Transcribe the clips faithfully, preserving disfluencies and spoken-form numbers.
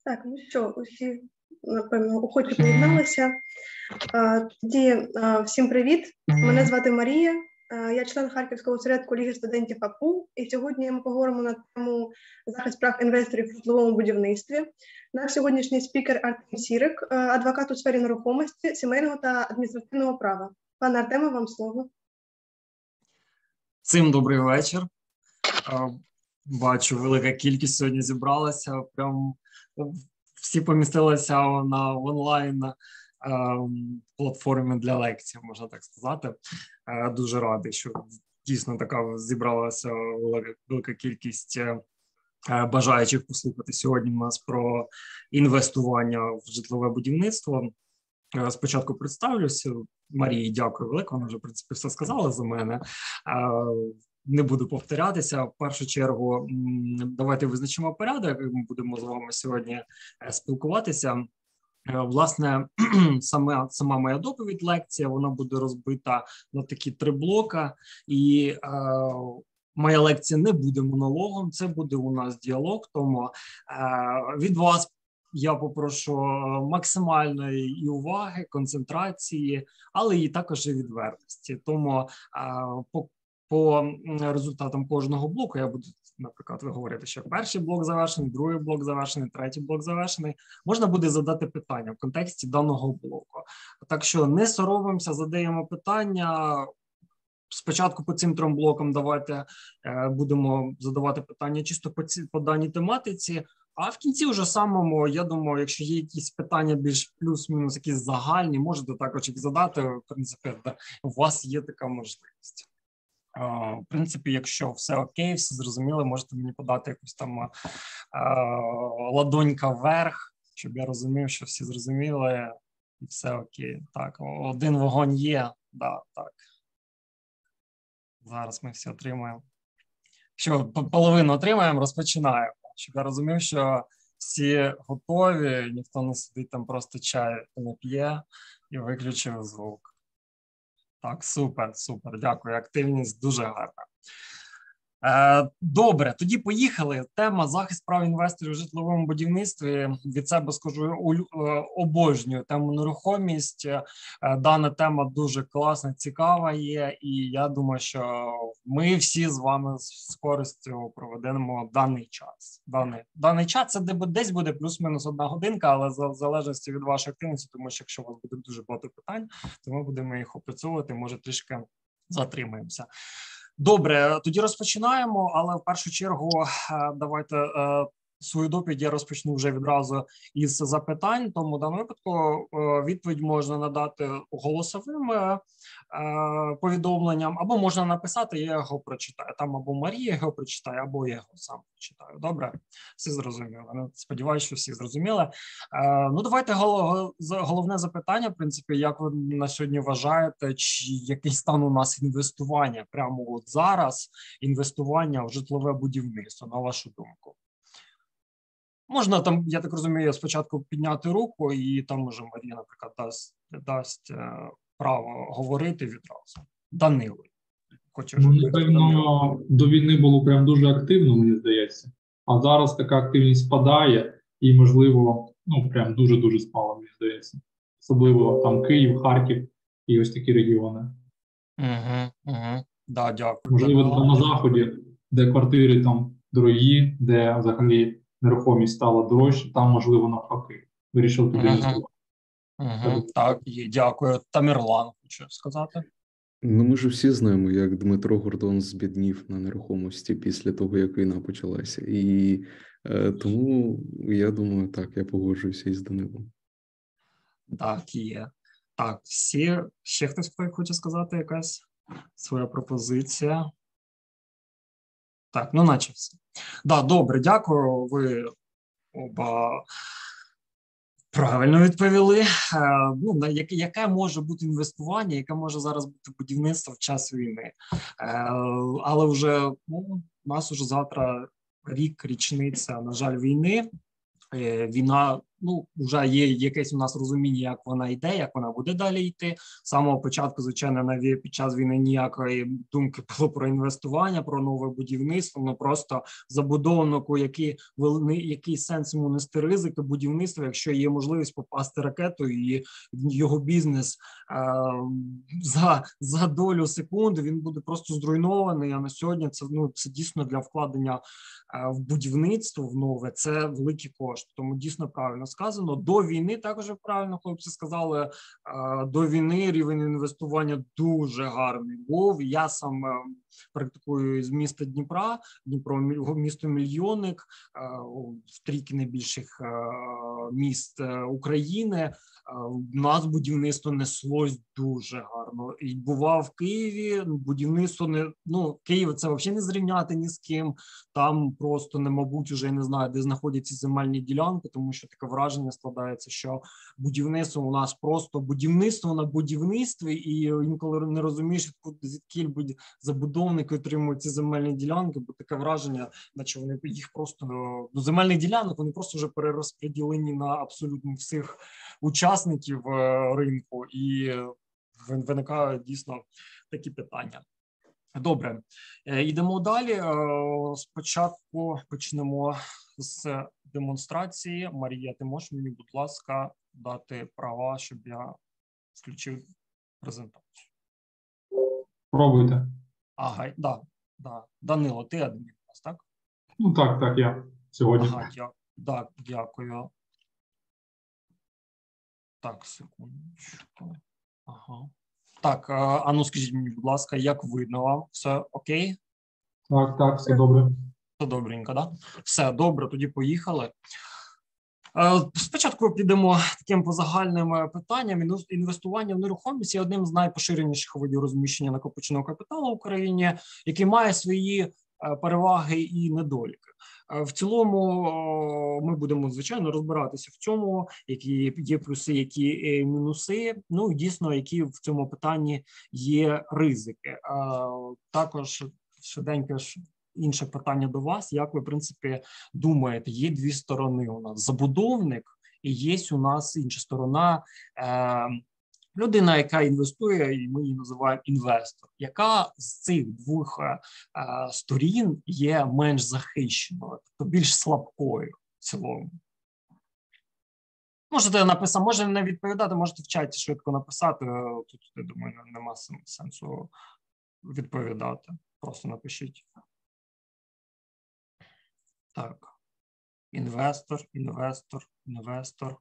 Так, ну що, усі, напевно, охоче приєдналися. Тоді всім привіт. Мене звати Марія. Я член Харківського осередку Ліги студентів АПУ. І сьогодні ми поговоримо на тему захист прав інвесторів в житловому будівництві. Наш сьогоднішній спікер Артем Сірик, адвокат у сфері нерухомості, сімейного та адміністративного права. Пане Артеме, вам слово. Всім добрий вечір. Бачу, велика кількість сьогодні зібралася. Прям всі помістилися на онлайн платформі для лекцій, можна так сказати. Дуже радий, що дійсно така зібралася велика, велика кількість бажаючих послухати сьогодні у нас про інвестування в житлове будівництво. Спочатку представлюся. Марії, дякую велико, вона вже, в принципі, все сказала за мене. Не буду повторятися. В першу чергу, давайте визначимо порядок, ми будемо з вами сьогодні спілкуватися. Власне, сама, сама моя доповідь, лекція, вона буде розбита на такі три блока. І е, моя лекція не буде монологом, це буде у нас діалог. Тому е, від вас я попрошу максимальної і уваги, концентрації, але і також і відвертості. Тому е, по По результатам кожного блоку я буду, наприклад, ви говорите, що перший блок завершений, другий блок завершений, третій блок завершений. Можна буде задати питання в контексті даного блоку. Так що не соромимося, задаємо питання. Спочатку по цим трьом блокам давайте е, будемо задавати питання чисто по, ці, по даній тематиці. А в кінці вже самому, я думаю, якщо є якісь питання більш плюс-мінус, якісь загальні, можете також їх задати. В принципі, у вас є така можливість. В принципі, якщо все окей, все зрозуміло, можете мені подати якусь там а, ладонька вверх, щоб я розумів, що всі зрозуміли і все окей. Так, один вогонь є, да, так. Зараз ми всі отримаємо. Якщо половину отримаємо, розпочинаємо. Щоб я розумів, що всі готові, ніхто не сидить там просто чай не п'є і виключив звук. Так, супер, супер, дякую. Активність дуже гарна. Е, добре, тоді поїхали. Тема захист прав інвесторів у житловому будівництві. Від себе скажу, обожнюю тему нерухомість. Е, дана тема дуже класна, цікава є, і я думаю, що ми всі з вами з користю проведемо даний час. Даний, даний час це десь буде плюс-мінус одна годинка, але в залежності від вашої активності, тому що якщо у вас буде дуже багато питань, то ми будемо їх опрацьовувати, може трішки затримаємося. Добре, тоді розпочинаємо, але в першу чергу давайте свою доповідь я розпочну вже відразу із запитань, тому в даному випадку відповідь можна надати голосовим повідомленням, або можна написати, я його прочитаю. Там або Марія його прочитає, або я його сам прочитаю. Добре? Всі зрозуміли. Сподіваюся, що всі зрозуміли. Ну, давайте головне запитання, в принципі, як ви на сьогодні вважаєте, чи який стан у нас інвестування прямо от зараз, інвестування в житлове будівництво, на вашу думку? Можна там, я так розумію, спочатку підняти руку, і там може Марія, наприклад, дасть, дасть е, право говорити відразу. Данило. Хочеш, ну, напевно, до війни було прям дуже активно, мені здається. А зараз така активність спадає і, можливо, ну, прям дуже-дуже спала, мені здається. Особливо там Київ, Харків і ось такі регіони. Угу, угу. Да, дякую. Можливо, там на Заході, де квартири там дорогі, де взагалі нерухомість стала дорожче, там, можливо, навпаки. Вирішив туди інвестувати. Угу. Угу. Так, є, дякую. Тамірлан, хочу сказати. Ну, ми ж всі знаємо, як Дмитро Гордон збіднів на нерухомості після того, як війна почалася. І е, тому, я думаю, так, я погоджуюся із Данилом. Так, є. Так, всі, ще хтось хоче сказати якась своя пропозиція? Так, ну наче все. Да, добре, дякую. Ви оба правильно відповіли. Е, ну, яке, яке може бути інвестування, яке може зараз бути будівництво в час війни. Е, але вже ну, у нас вже завтра рік, річниця, на жаль, війни. Е, війна ну, вже є якесь у нас розуміння, як вона йде, як вона буде далі йти. З самого початку, звичайно, навіть під час війни ніякої думки було про інвестування, про нове будівництво, ну просто забудовнику, який, який сенс йому нести ризики будівництва, якщо є можливість попасти ракетою і його бізнес за, за долю секунди він буде просто зруйнований, а на сьогодні це, ну, це дійсно для вкладення в будівництво в нове, це великі кошти, тому дійсно правильно сказано. До війни також правильно хлопці сказали, до війни рівень інвестування дуже гарний був. Я сам практикую з міста Дніпра, Дніпро місто мільйонник, в трійки найбільших міст України. У нас будівництво неслось дуже гарно. І бував в Києві, будівництво не, ну, Київ це взагалі не зрівняти ні з ким. Там просто, не, мабуть, вже не знаю, де знаходяться земельні ділянки, тому що таке враження складається, що будівництво у нас просто будівництво на будівництві, і інколи не розумієш, звідки будь забудовники отримують ці земельні ділянки, бо таке враження, наче вони їх просто, до земельних ділянок, вони просто вже перерозподілені на абсолютно всіх учасників ринку, і виникають дійсно такі питання. Добре, йдемо далі. Спочатку почнемо з демонстрації. Марія, ти можеш мені, будь ласка, дати права, щоб я включив презентацію? Пробуйте. Ага, да, да. Данило, ти адмін у нас, так? Ну так, так, я сьогодні. Ага, дя... так, дякую. Так, секундочку. Ага. Так, а ну скажіть мені, будь ласка, як видно вам? Все окей? Так, так, все добре. Все добренько, да? Все, добре, тоді поїхали. Спочатку підемо таким позагальним питанням. Інвестування в нерухомість є одним з найпоширеніших видів розміщення накопиченого капіталу в Україні, який має свої переваги і недоліки. В цілому ми будемо, звичайно, розбиратися в цьому, які є плюси, які мінуси, ну і дійсно, які в цьому питанні є ризики. Також швиденьке ж інше питання до вас. Як ви, в принципі, думаєте, є дві сторони у нас? Забудовник і є у нас інша сторона, людина, яка інвестує, і ми її називаємо інвестор. Яка з цих двох е, сторін є менш захищеною, тобто більш слабкою в цілому? Можете написати, може не відповідати, можете в чаті швидко написати. Тут, я думаю, нема сенсу відповідати. Просто напишіть. Так. Інвестор, інвестор, інвестор.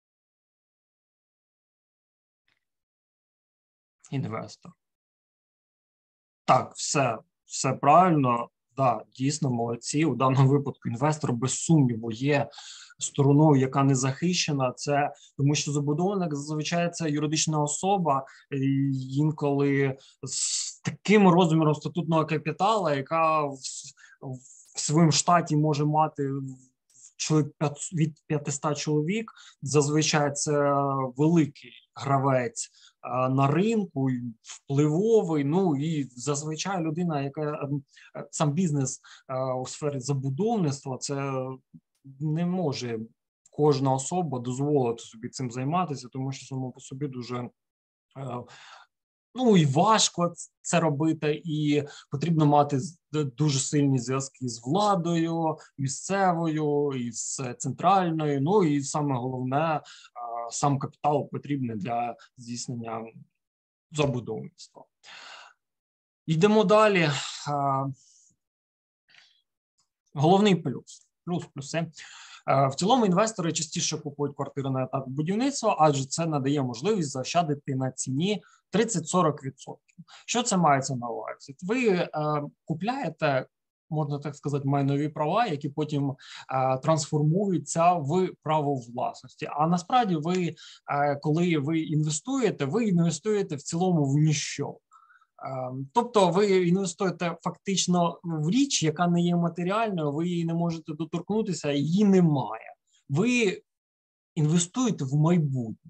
Інвестор. Так, все, все правильно. Да, дійсно, молодці. У даному випадку інвестор, без сумніву, є стороною, яка не захищена. Це тому, що забудовник, зазвичай, це юридична особа, інколи з таким розміром статутного капіталу, яка в, в своєму штаті може мати чоловік від п'ятисот чоловік. Зазвичай це великий гравець на ринку, впливовий, ну і зазвичай людина, яка сам бізнес у сфері забудовництва, це не може кожна особа дозволити собі цим займатися, тому що само по собі дуже, ну і важко це робити, і потрібно мати дуже сильні зв'язки з владою, місцевою, і з центральною, ну і саме головне, сам капітал потрібний для здійснення забудовництва. Йдемо далі. Головний плюс. Плюс-плюси. В цілому інвестори частіше купують квартири на етапі будівництва, адже це надає можливість заощадити на ціні тридцять-сорок відсотків. Що це мається на увазі? Ви е, купляєте, можна так сказати, майнові права, які потім е, трансформуються в право власності. А насправді ви, е, коли ви інвестуєте, ви інвестуєте в цілому в ніщо. Тобто ви інвестуєте фактично в річ, яка не є матеріальною, ви її не можете доторкнутися, її немає. Ви інвестуєте в майбутнє.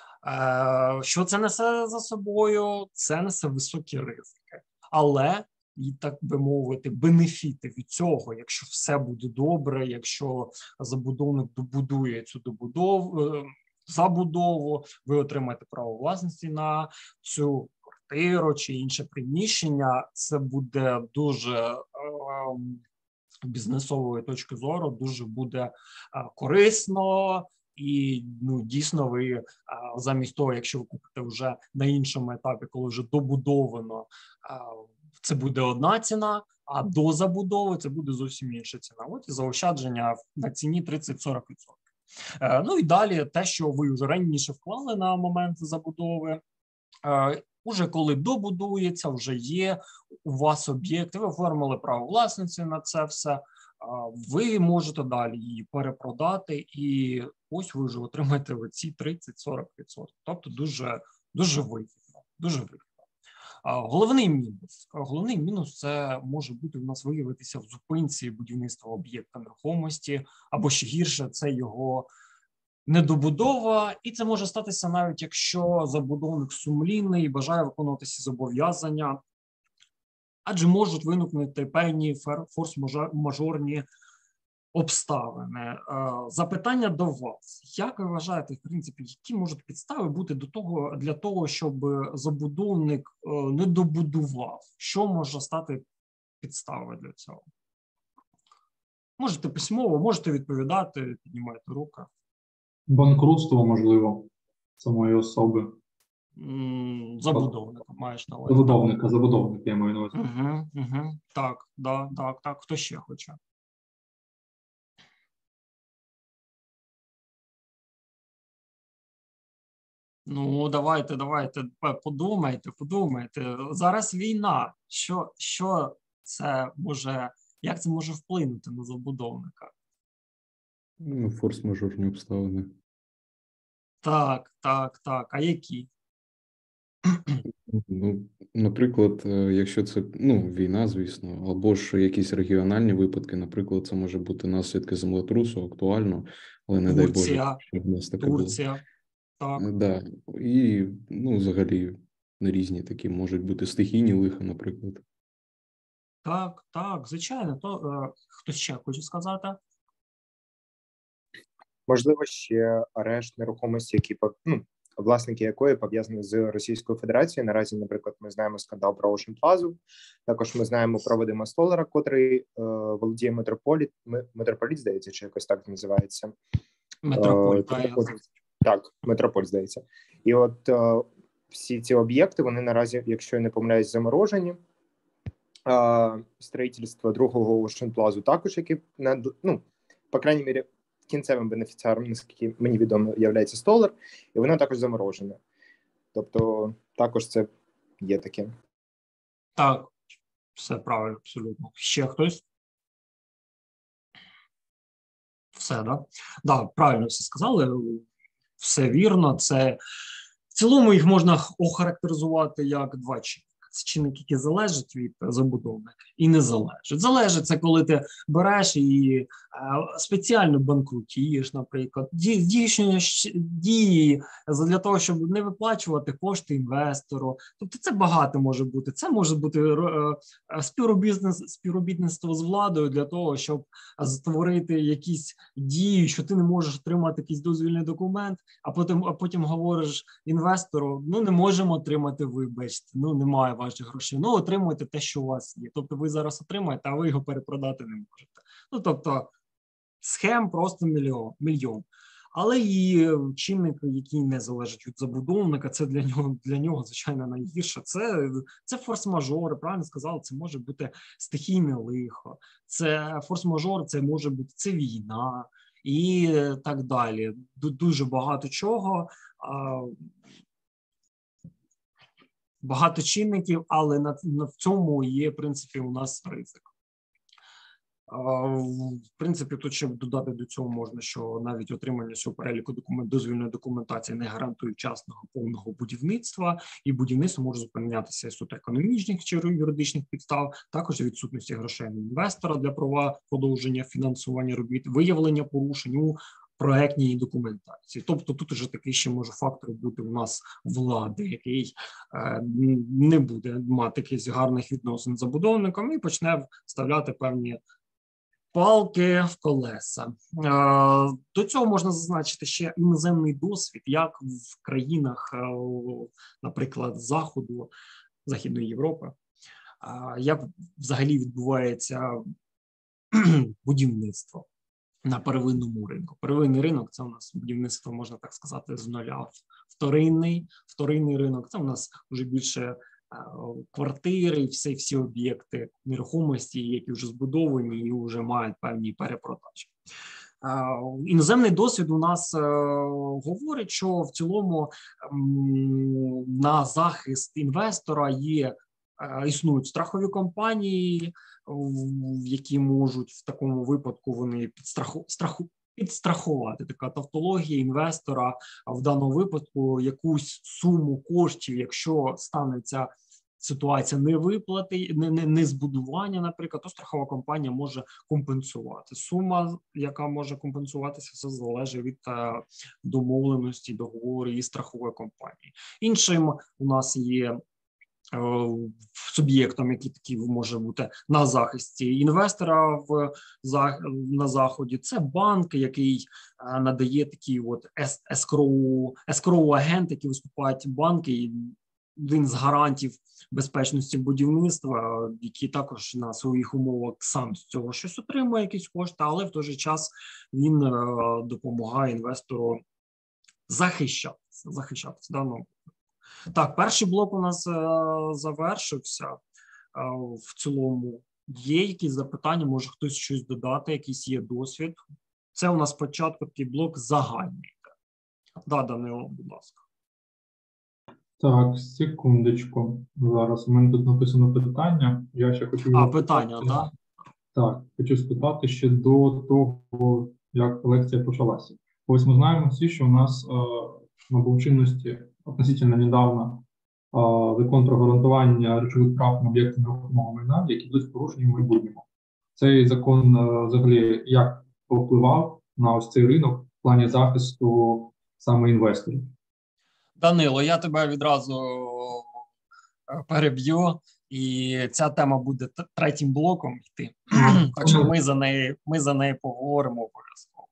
Що це несе за собою? Це несе високі ризики. Але і, так би мовити, бенефіти від цього, якщо все буде добре, якщо забудовник добудує цю добудову, забудову, ви отримаєте право власності на цю квартиру чи інше приміщення. Це буде дуже е, бізнесової точки зору, дуже буде е, корисно. І ну, дійсно ви а, замість того, якщо ви купите вже на іншому етапі, коли вже добудовано, а, це буде одна ціна, а до забудови це буде зовсім інша ціна. От і заощадження на ціні тридцять-сорок відсотків. Е, ну і далі те, що ви вже раніше вклали на момент забудови, е, уже коли добудується, вже є у вас об'єкт, ви оформили право власності на це все, ви можете далі її перепродати, і ось ви вже отримаєте ці тридцять-сорок відсотків. Тобто дуже, дуже вигідно. Дуже вигідно. Головний мінус. Головний мінус – це може бути у нас виявитися в зупинці будівництва об'єкта нерухомості, або ще гірше – це його недобудова, і це може статися навіть якщо забудовник сумлінний і бажає виконувати ці зобов'язання, адже можуть виникнути певні форс-мажорні обставини. Запитання до вас. Як ви вважаєте, в принципі, які можуть підстави бути до того, для того, щоб забудовник не добудував? Що може стати підставою для цього? Можете письмово, можете відповідати, піднімайте руку. Банкрутство, можливо, самої особи. Забудовника маєш на увазі. Забудовника, забудовника, я маю на увазі. Угу, угу. Так, да, так, так. Хто ще хоче? Ну, давайте, давайте, подумайте, подумайте. Зараз війна. Що, що це може, як це може вплинути на забудовника? Ну, форс-мажорні обставини. Так, так, так. А які? Ну, наприклад, якщо це ну, війна, звісно, або ж якісь регіональні випадки, наприклад, це може бути наслідки землетрусу, актуально, але не дай Боже, щоб в нас таке було. Турція, так. Да. І, ну, взагалі, різні такі можуть бути стихійні лиха, наприклад. Так, так, звичайно. То е, хтось ще хоче сказати? Можливо, ще арешт нерухомості, які ну, власники якої пов'язані з Російською Федерацією. Наразі, наприклад, ми знаємо скандал про Ocean Plaza. Також ми знаємо про Вадима Столара, котрий е, володіє Метрополіт, Метрополіт, здається, чи якось так називається. Метрополіт, е, так, Метрополь, здається. І от е, всі ці об'єкти, вони наразі, якщо я не помиляюсь, заморожені. Е, строїтельство другого Ocean Plaza також, які, ну, по крайній мірі, кінцевим бенефіціаром, наскільки мені відомо, є Столар, і воно також заморожене. Тобто, також це є таке. Так, все правильно, абсолютно. Ще хтось? Все, да? Да, правильно все сказали, все вірно. Це, в цілому їх можна охарактеризувати як два чинники. Це чинник, який залежить від забудовника, і не залежить. Залежить це, коли ти береш і е, спеціально банкрутієш, наприклад, здійснює дії для того, щоб не виплачувати кошти інвестору. Тобто це багато може бути. Це може бути е, співробітництво з владою для того, щоб створити якісь дії, що ти не можеш отримати якийсь дозвільний документ, а потім, а потім говориш інвестору, ну не можемо отримати, вибачте, ну немає ваших грошей, ну отримуйте те, що у вас є. Тобто ви зараз отримаєте, а ви його перепродати не можете. Ну тобто схем просто мільйон. мільйон. Але і чинники, які не залежать від забудовника, це для нього, для нього звичайно, найгірше. Це, це форс-мажори, правильно сказали, це може бути стихійне лихо, це форс-мажор, це може бути це війна і так далі. Дуже багато чого. Багато чинників, але на, на в цьому є, в принципі, у нас ризик. В принципі, тут ще додати до цього можна, що навіть отримання цього переліку документ, дозвільної документації не гарантує вчасного повного будівництва, і будівництво може зупинятися з суто економічних чи юридичних підстав, також відсутності грошей інвестора для права продовження фінансування робіт, виявлення порушень у проектній документації. Тобто тут уже такий ще може фактор бути у нас влади, який е, не буде мати якихось гарних відносин з забудовником і почне вставляти певні палки в колеса. Е, до цього можна зазначити ще іноземний досвід, як в країнах, е, наприклад, Заходу, Західної Європи, е, як взагалі відбувається будівництво на первинному ринку. Первинний ринок – це у нас будівництво, можна так сказати, з нуля. Вторинний, вторинний ринок – це у нас вже більше квартири, всі, всі об'єкти нерухомості, які вже збудовані і вже мають певні перепродажі. Іноземний досвід у нас говорить, що в цілому на захист інвестора є існують страхові компанії, які можуть в такому випадку вони підстраху, страху, підстрахувати, така тавтологія інвестора, а в даному випадку якусь суму коштів, якщо станеться ситуація невиплати, не, не, не збудування, наприклад, то страхова компанія може компенсувати. Сума, яка може компенсуватися, все залежить від uh, домовленості, договору і страхової компанії. Іншим у нас є суб'єктом, який такий може бути на захисті інвестора в на заході, це банк, який надає такі от ескроу, ескроу-агент, які виступають банки, і один з гарантів безпечності будівництва, який також на своїх умовах сам з цього щось отримує, якісь кошти, але в той же час він допомагає інвестору захищатися, захищатися. Да? Ну, так, перший блок у нас е, завершився. Е, в цілому є якісь запитання, може хтось щось додати, якийсь є досвід. Це у нас спочатку такий блок загальний. Да, Данило, будь ласка. Так, секундочку. Зараз у мене тут написано питання. Я ще хочу... А, питання, так? Да? Так, хочу спитати ще до того, як лекція почалася. Ось ми знаємо всі, що у нас е, набув чинності относительно недавно е, закон про гарантування речових прав на об'єкти нерухомого майна, які будуть порушені в майбутньому. Цей закон е, взагалі як повпливав на ось цей ринок в плані захисту саме інвесторів? Данило, я тебе відразу переб'ю, і ця тема буде третім блоком йти. Так що ми за неї, ми за неї поговоримо обов'язково.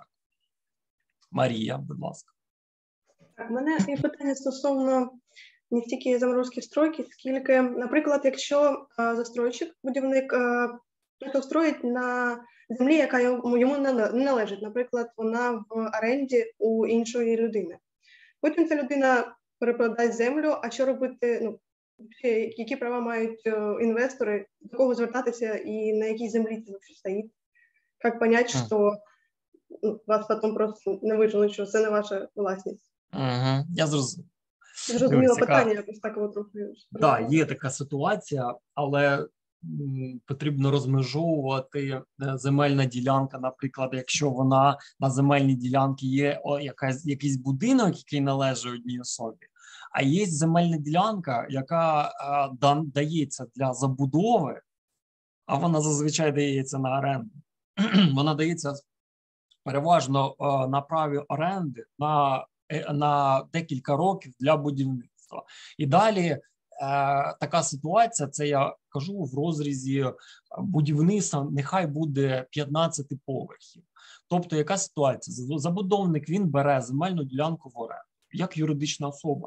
Марія, будь ласка. Так, у мене є питання стосовно не стільки заморозки стройки, скільки, наприклад, якщо а, застройщик, будівник, а, строїть на землі, яка йому, йому не належить, наприклад, вона в оренді у іншої людини. Потім ця людина перепродасть землю, а що робити, ну, які права мають інвестори, до кого звертатися і на якій землі це вообще стоїть? Як понять, що ну, вас потім просто не виженуть, що це не ваша власність? Угу, я зрозумів. Зрозуміло питання, якось так трохи. Так, да, є така ситуація, але м, потрібно розмежовувати земельна ділянка, наприклад, якщо вона на земельній ділянці є о, якась, якийсь будинок, який належить одній особі, а є земельна ділянка, яка а, да, дається для забудови, а вона зазвичай дається на оренду. Вона дається переважно а, на праві оренди на на декілька років для будівництва. І далі е, така ситуація, це я кажу в розрізі будівництва, нехай буде п'ятнадцять поверхів. Тобто яка ситуація? Забудовник, він бере земельну ділянку в оренду, як юридична особа.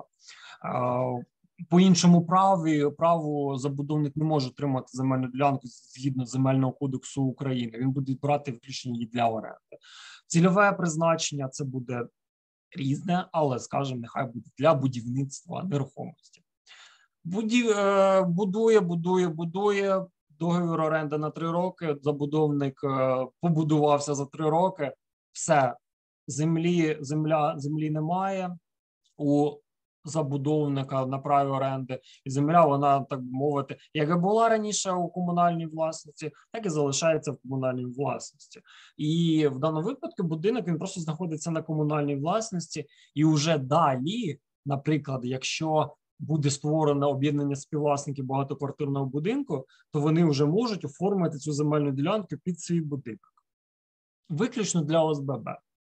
Е, по іншому праві, праву забудовник не може отримати земельну ділянку згідно Земельного кодексу України. Він буде брати включення її для оренди. Цільове призначення – це буде різне, але, скажімо, нехай буде для будівництва нерухомості. Будів, е, будує, будує, будує, договір оренди на три роки, забудовник е, побудувався за три роки, все, землі, земля, землі немає у забудовника на праві оренди, і земля, вона, так би мовити, як і була раніше у комунальній власності, так і залишається в комунальній власності. І в даному випадку будинок, він просто знаходиться на комунальній власності, і вже далі, наприклад, якщо буде створено об'єднання співвласників багатоквартирного будинку, то вони вже можуть оформити цю земельну ділянку під свій будинок. Виключно для О С Б Б.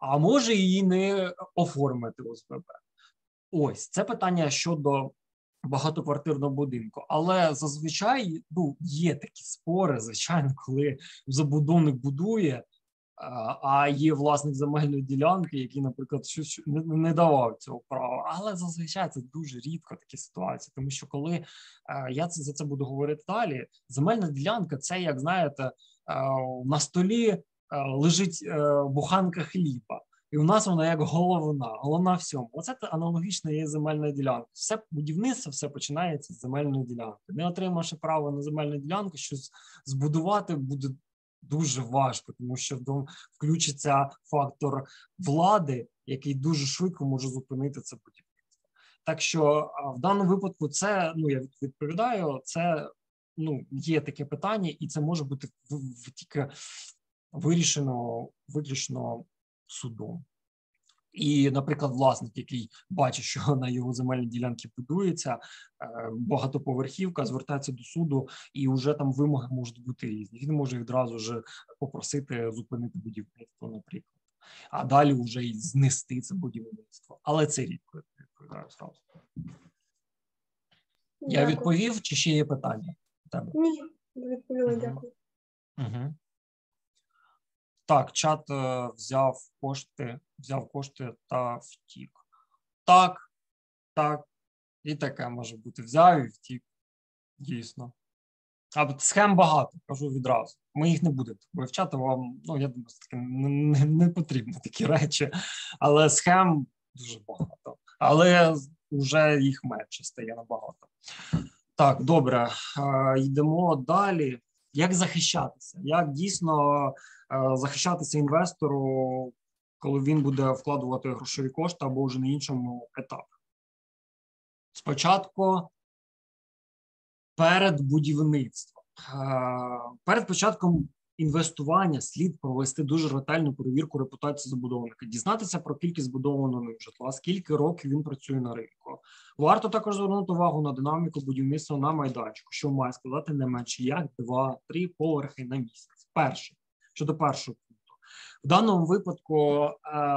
а може її не оформити ОСББ. Ось, це питання щодо багатоквартирного будинку. Але зазвичай ну, є такі спори, звичайно, коли забудовник будує, а є власник земельної ділянки, який, наприклад, щось не давав цього права. Але зазвичай це дуже рідко такі ситуації, тому що коли я це, за це буду говорити далі, земельна ділянка – це, як знаєте, на столі лежить буханка хліба. І у нас вона як головна, головна всьому. Оце аналогічно є земельна ділянка. Все будівництво, все починається з земельної ділянки. Не отримавши право на земельну ділянку, щось збудувати буде дуже важко, тому що включиться фактор влади, який дуже швидко може зупинити це будівництво. Так що в даному випадку це, ну я відповідаю, це ну, є таке питання, і це може бути в, в, тільки вирішено виключно судом. І, наприклад, власник, який бачить, що на його земельній ділянці будується багатоповерхівка, звертається до суду, і вже там вимоги можуть бути різні. Він може відразу ж попросити зупинити будівництво, наприклад. А далі вже і знести це будівництво. Але це рідко, я відповідаю зразу. Я відповів, чи ще є питання? Ні, відповіли, дякую. Угу. Так, чат е, взяв кошти, взяв кошти та втік. Так, так, і таке може бути. Взяв і втік, дійсно. А схем багато, кажу відразу. Ми їх не будемо вивчати, вам, ну, я думаю, таки не, не, не потрібні такі речі, але схем дуже багато. Але вже їх менше стає набагато. Так, добре, е, йдемо далі. Як захищатися? Як дійсно е, захищатися інвестору, коли він буде вкладувати грошові кошти або вже на іншому етапі? Спочатку перед будівництвом. Е, перед початком інвестування слід провести дуже ретельну перевірку репутації забудовника, дізнатися про кількість збудованого ним житла, скільки років він працює на ринку. Варто також звернути увагу на динаміку будівництва на майданчику, що має складати не менше як два-три поверхи на місяць. Перше, щодо першого пункту. В даному випадку, е,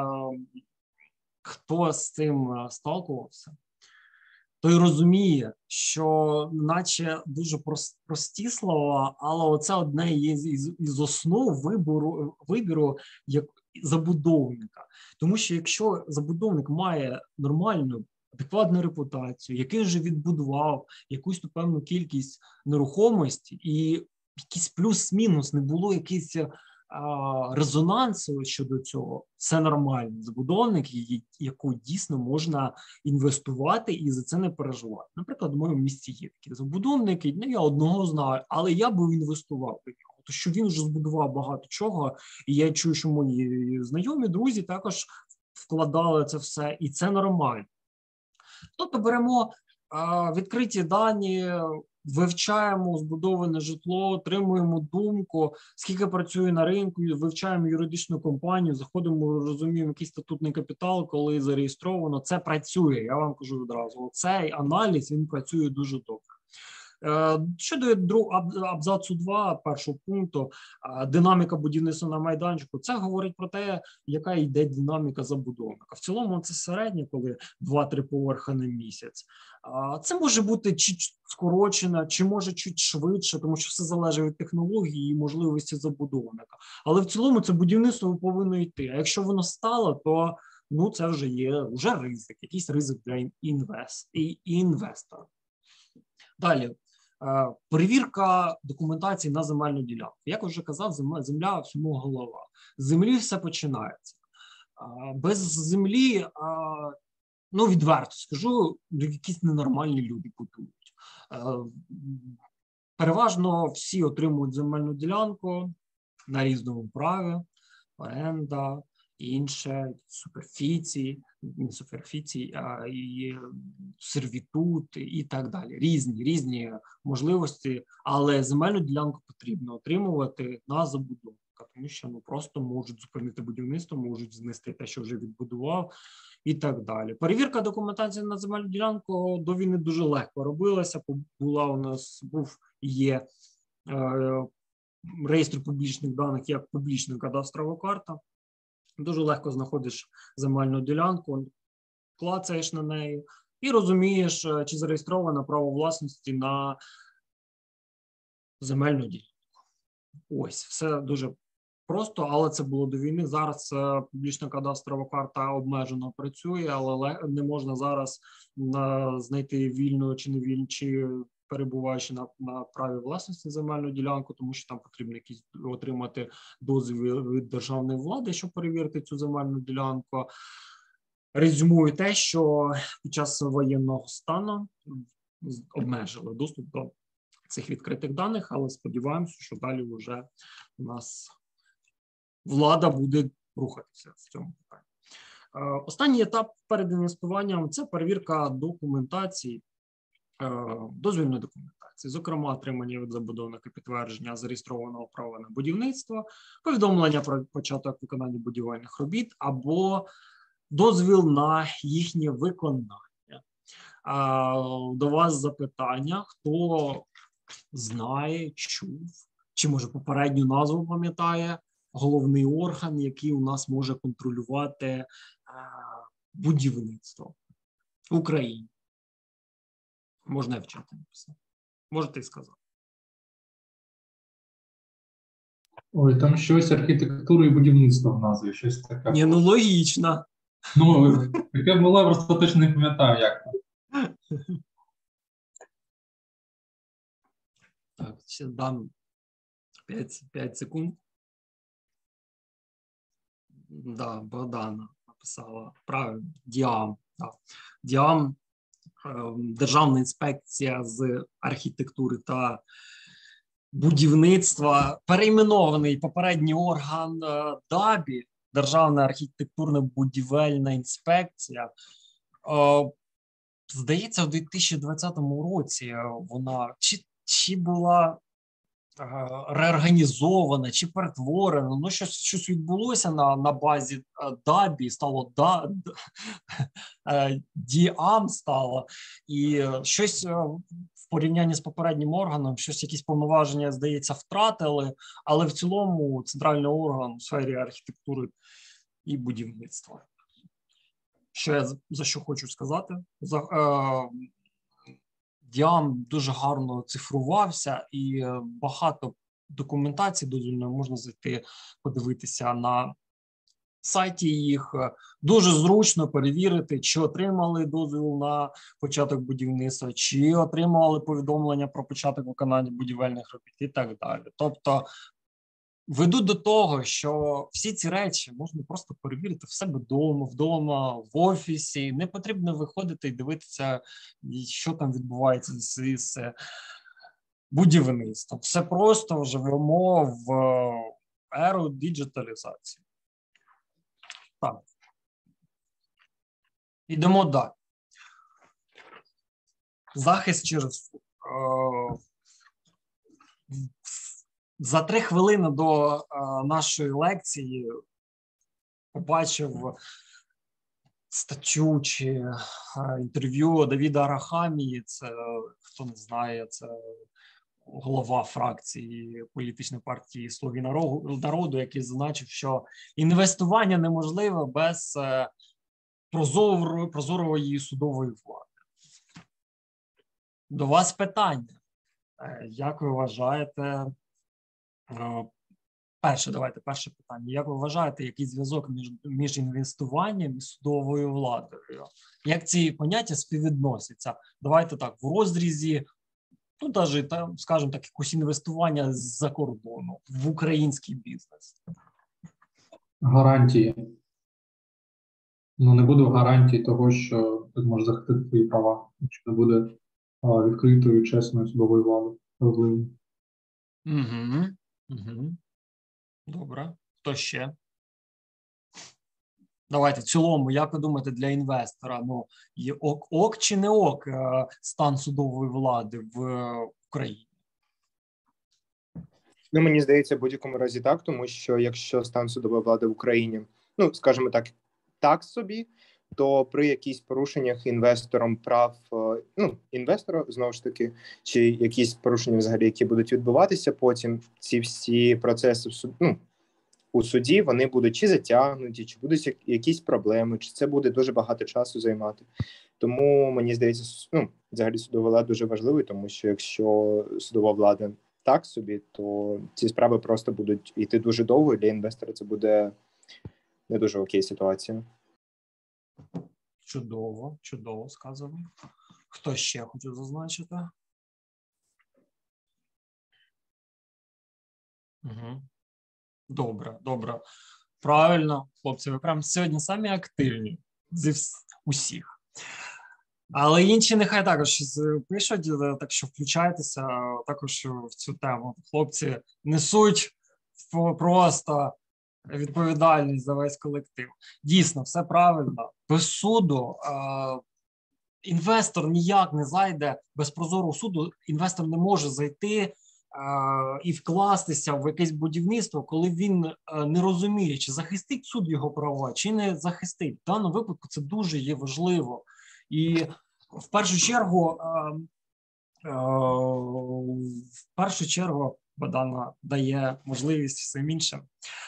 хто з цим сталкувався, той розуміє, що наче дуже прості слова, але оце одне із, із, із основ вибору, вибору як забудовника. Тому що якщо забудовник має нормальну, адекватну репутацію, який вже відбудував якусь ту певну кількість нерухомості і якийсь плюс-мінус, не було якийсь резонансу щодо цього, це нормальний забудовник, яку дійсно можна інвестувати і за це не переживати. Наприклад, в моєму місті є такі забудовники, ну, я одного знаю, але я би інвестував в нього, тому що він вже збудував багато чого, і я чую, що мої знайомі, друзі також вкладали це все, і це нормально. Тобто беремо а, відкриті дані, вивчаємо збудоване житло, отримуємо думку, скільки працює на ринку, вивчаємо юридичну компанію, заходимо, розуміємо, який статутний капітал, коли зареєстровано. Це працює, я вам кажу відразу. Цей аналіз, він працює дуже добре. Щодо абзацу два, першого пункту, динаміка будівництва на майданчику, це говорить про те, яка йде динаміка забудовника. В цілому це середнє, коли два-три поверха на місяць. Це може бути чи скорочено, чи може чуть швидше, тому що все залежить від технології і можливості забудовника. Але в цілому це будівництво повинно йти. А якщо воно стало, то ну, це вже є вже ризик, якийсь ризик для інвест, і інвестора. Далі. Перевірка документації на земельну ділянку. Як вже казав, земля всьому голова. З землі все починається. Без землі, ну відверто скажу, якісь ненормальні люди будують. Переважно всі отримують земельну ділянку на різному праві, оренда, інше, суперфіції, не суперфіції, а і сервітут і так далі. Різні, різні можливості, але земельну ділянку потрібно отримувати на забудовника, тому що ну, просто можуть зупинити будівництво, можуть знести те, що вже відбудував і так далі. Перевірка документації на земельну ділянку до війни дуже легко робилася, була у нас, був і є е, реєстр публічних даних як публічна кадастрова карта. Дуже легко знаходиш земельну ділянку, клацаєш на неї і розумієш, чи зареєстровано право власності на земельну ділянку. Ось, все дуже просто, але це було до війни. Зараз е, публічна кадастрова карта обмежено працює, але не можна зараз на, знайти вільну чи не вільну, чи перебуваючи на, на праві власності земельну ділянку, тому що там потрібно якісь отримати дозвіл від державної влади, щоб перевірити цю земельну ділянку. Резюмую те, що під час воєнного стану обмежили доступ до цих відкритих даних, але сподіваємося, що далі вже у нас влада буде рухатися в цьому питанні. Останній етап перед інвестуванням – це перевірка документації, дозвільної документації, зокрема отримання від забудовника підтвердження зареєстрованого права на будівництво, повідомлення про початок виконання будівельних робіт або дозвіл на їхнє виконання. До вас запитання, хто знає, чув, чи може попередню назву пам'ятає, головний орган, який у нас може контролювати будівництво в Україні. Можна в чаті написати. Можете і сказати. Ой, там щось архітектури і будівництва в назві, щось таке. Ні, ну логічно. Ну, таке було, просто точно не пам'ятаю, як там. Так, ще дам п'ять секунд. Да, Богдана написала правильно. Діам. Да. Діам, Державна інспекція з архітектури та будівництва, перейменований попередній орган ДАБІ, Державна архітектурно-будівельна інспекція. Здається, у дві тисячі двадцятому році вона чи, чи була реорганізована, чи перетворена, ну щось, щось відбулося на, на базі ДАБІ, стало да, ДІАМ стало, і щось в порівнянні з попереднім органом, щось якісь повноваження, здається, втратили, але в цілому центральний орган у сфері архітектури і будівництва. Що я за що хочу сказати? За, е, ДІАМ дуже гарно цифрувався, і багато документації дозвільної можна зайти, подивитися на сайті їх. Дуже зручно перевірити, чи отримали дозвіл на початок будівництва, чи отримали повідомлення про початок виконання будівельних робіт і так далі. Тобто ведуть до того, що всі ці речі можна просто перевірити в себе вдома, вдома, в офісі. Не потрібно виходити і дивитися, що там відбувається з, з будівництвом. Все просто живемо в еру діджиталізації. Так. Ідемо далі. Захист через суд. За три хвилини до а, нашої лекції побачив статтю чи а, інтерв'ю Давіда Арахамії. Це, хто не знає, це голова фракції політичної партії «Слуги народу», який зазначив, що інвестування неможливе без а, прозорої, прозорої судової влади. До вас питання. Як ви вважаєте, Перше, давайте, перше питання. Як ви вважаєте, який зв'язок між, між інвестуванням і судовою владою? Як ці поняття співвідносяться? Давайте так, в розрізі, ну, навіть, там, скажімо так, якось інвестування з-за кордону в український бізнес. Гарантії. Ну, не буде гарантії того, що ти можеш захистити свої права, якщо не буде а, відкритої, чесної судової влади. Угу. Угу. Добре. Хто ще? Давайте, в цілому, як ви думаєте, для інвестора, ну, є ок-ок чи не ок стан судової влади в Україні? Ну, мені здається, в будь-якому разі так, тому що якщо стан судової влади в Україні, ну, скажімо так, так собі, то при якісь порушеннях інвестором прав, ну, інвестора, знову ж таки, чи якісь порушення взагалі, які будуть відбуватися, потім ці всі процеси в суд, ну, у суді вони будуть чи затягнуті, чи будуть якісь проблеми, чи це буде дуже багато часу займати. Тому, мені здається, ну, взагалі судова влада дуже важливий, тому що якщо судова влада так собі, то ці справи просто будуть йти дуже довго, і для інвестора це буде не дуже окей ситуація. Чудово, чудово сказано. Хто ще хоче зазначити? Угу. Добре, добре. Правильно, хлопці, ви прям сьогодні самі активні зі усіх. Але інші нехай також пишуть, так що включайтеся також в цю тему. Хлопці несуть просто відповідальність за весь колектив. Дійсно, все правильно. Без суду е- інвестор ніяк не зайде, без прозорого суду інвестор не може зайти е- і вкластися в якесь будівництво, коли він е- не розуміє, чи захистить суд його права, чи не захистить. В даному випадку це дуже є важливо. І в першу чергу, е- е- в першу чергу Богдана дає можливість всім іншим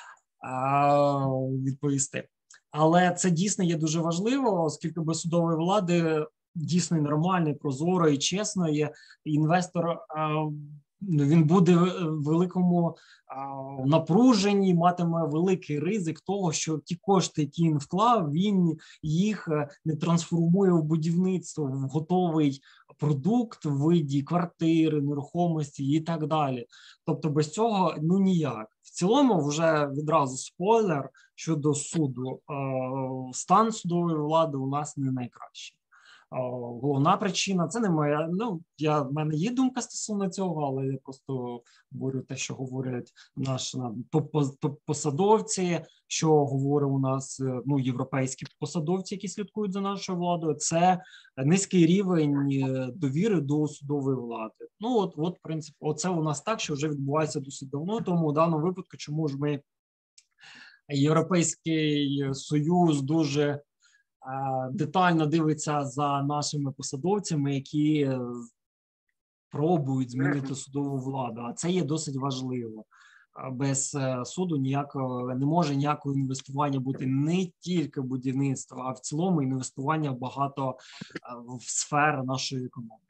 відповісти. Але це дійсно є дуже важливо, оскільки без судової влади дійсно нормальної, прозорої, чесної, інвестор він буде в великому напруженні, матиме великий ризик того, що ті кошти, які він вклав, він їх не трансформує в будівництво, в готовий продукт в виді квартири, нерухомості і так далі. Тобто без цього ну ніяк. В цілому вже відразу спойлер щодо суду. Стан судової влади у нас не найкращий. Головна причина, це не моя, ну, я, в мене є думка стосовно цього, але я просто говорю те, що говорять наші топ-посадовці, що говорять у нас ну, європейські посадовці, які слідкують за нашою владою, це низький рівень довіри до судової влади. Ну, от, от в принципі, оце у нас так, що вже відбувається досить давно, тому в даному випадку, чому ж ми, Європейський Союз дуже детально дивиться за нашими посадовцями, які пробують змінити судову владу. А це є досить важливо. Без суду ніякого не може ніякого інвестування бути не тільки будівництво, а в цілому інвестування багато в сфер нашої економіки.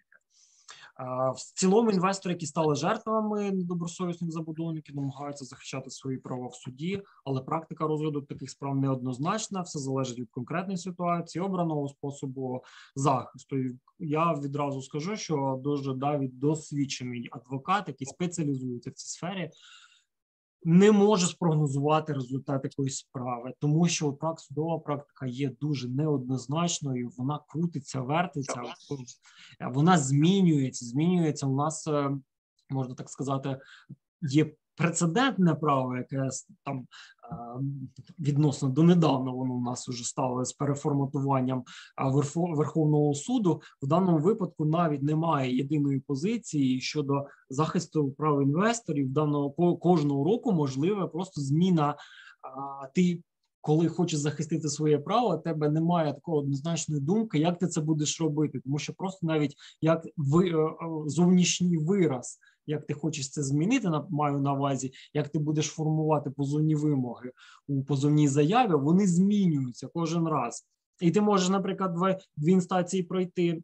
В цілому інвестори, які стали жертвами недобросовісних забудовників, намагаються захищати свої права в суді, але практика розгляду таких справ неоднозначна, все залежить від конкретної ситуації, обраного способу захисту. Я відразу скажу, що дуже навіть досвідчений адвокат, який спеціалізується в цій сфері, не може спрогнозувати результат якоїсь справи, тому що практика, судова практика є дуже неоднозначною, вона крутиться, вертиться, вона змінюється, змінюється. У нас, можна так сказати, є прецедентне право, яке там відносно донедавна воно у нас вже стало з переформатуванням Верховного суду. В даному випадку навіть немає єдиної позиції щодо захисту прав інвесторів. Даного кожного року можливе просто зміна. Ти, коли хочеш захистити своє право, у тебе немає такої однозначної думки, як ти це будеш робити, тому що просто навіть як ви, зовнішній вираз, як ти хочеш це змінити, маю на увазі, як ти будеш формувати позовні вимоги у позовній заяві, вони змінюються кожен раз. І ти можеш, наприклад, в дві інстанції пройти, е,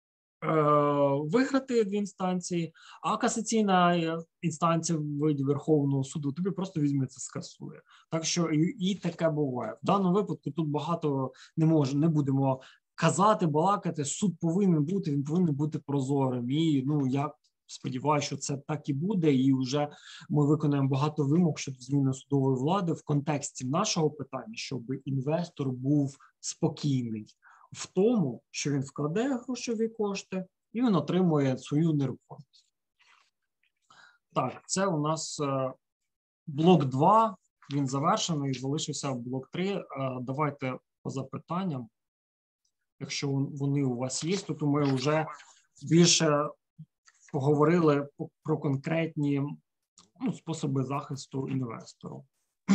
виграти дві інстанції, а касаційна інстанція в виді Верховного суду тобі просто візьме це, скасує. Так що і, і таке буває. В даному випадку тут багато не може, не будемо казати, балакати, суд повинен бути, він повинен бути прозорим. І, ну, я сподіваюся, що це так і буде, і вже ми виконаємо багато вимог щодо зміни судової влади в контексті нашого питання, щоб інвестор був спокійний в тому, що він вкладе грошові кошти і він отримує свою нерухомість. Так, це у нас блок два, він завершений, залишився блок три. Давайте по запитанням, якщо вони у вас є, то ми вже більше поговорили про конкретні ну, способи захисту інвестору.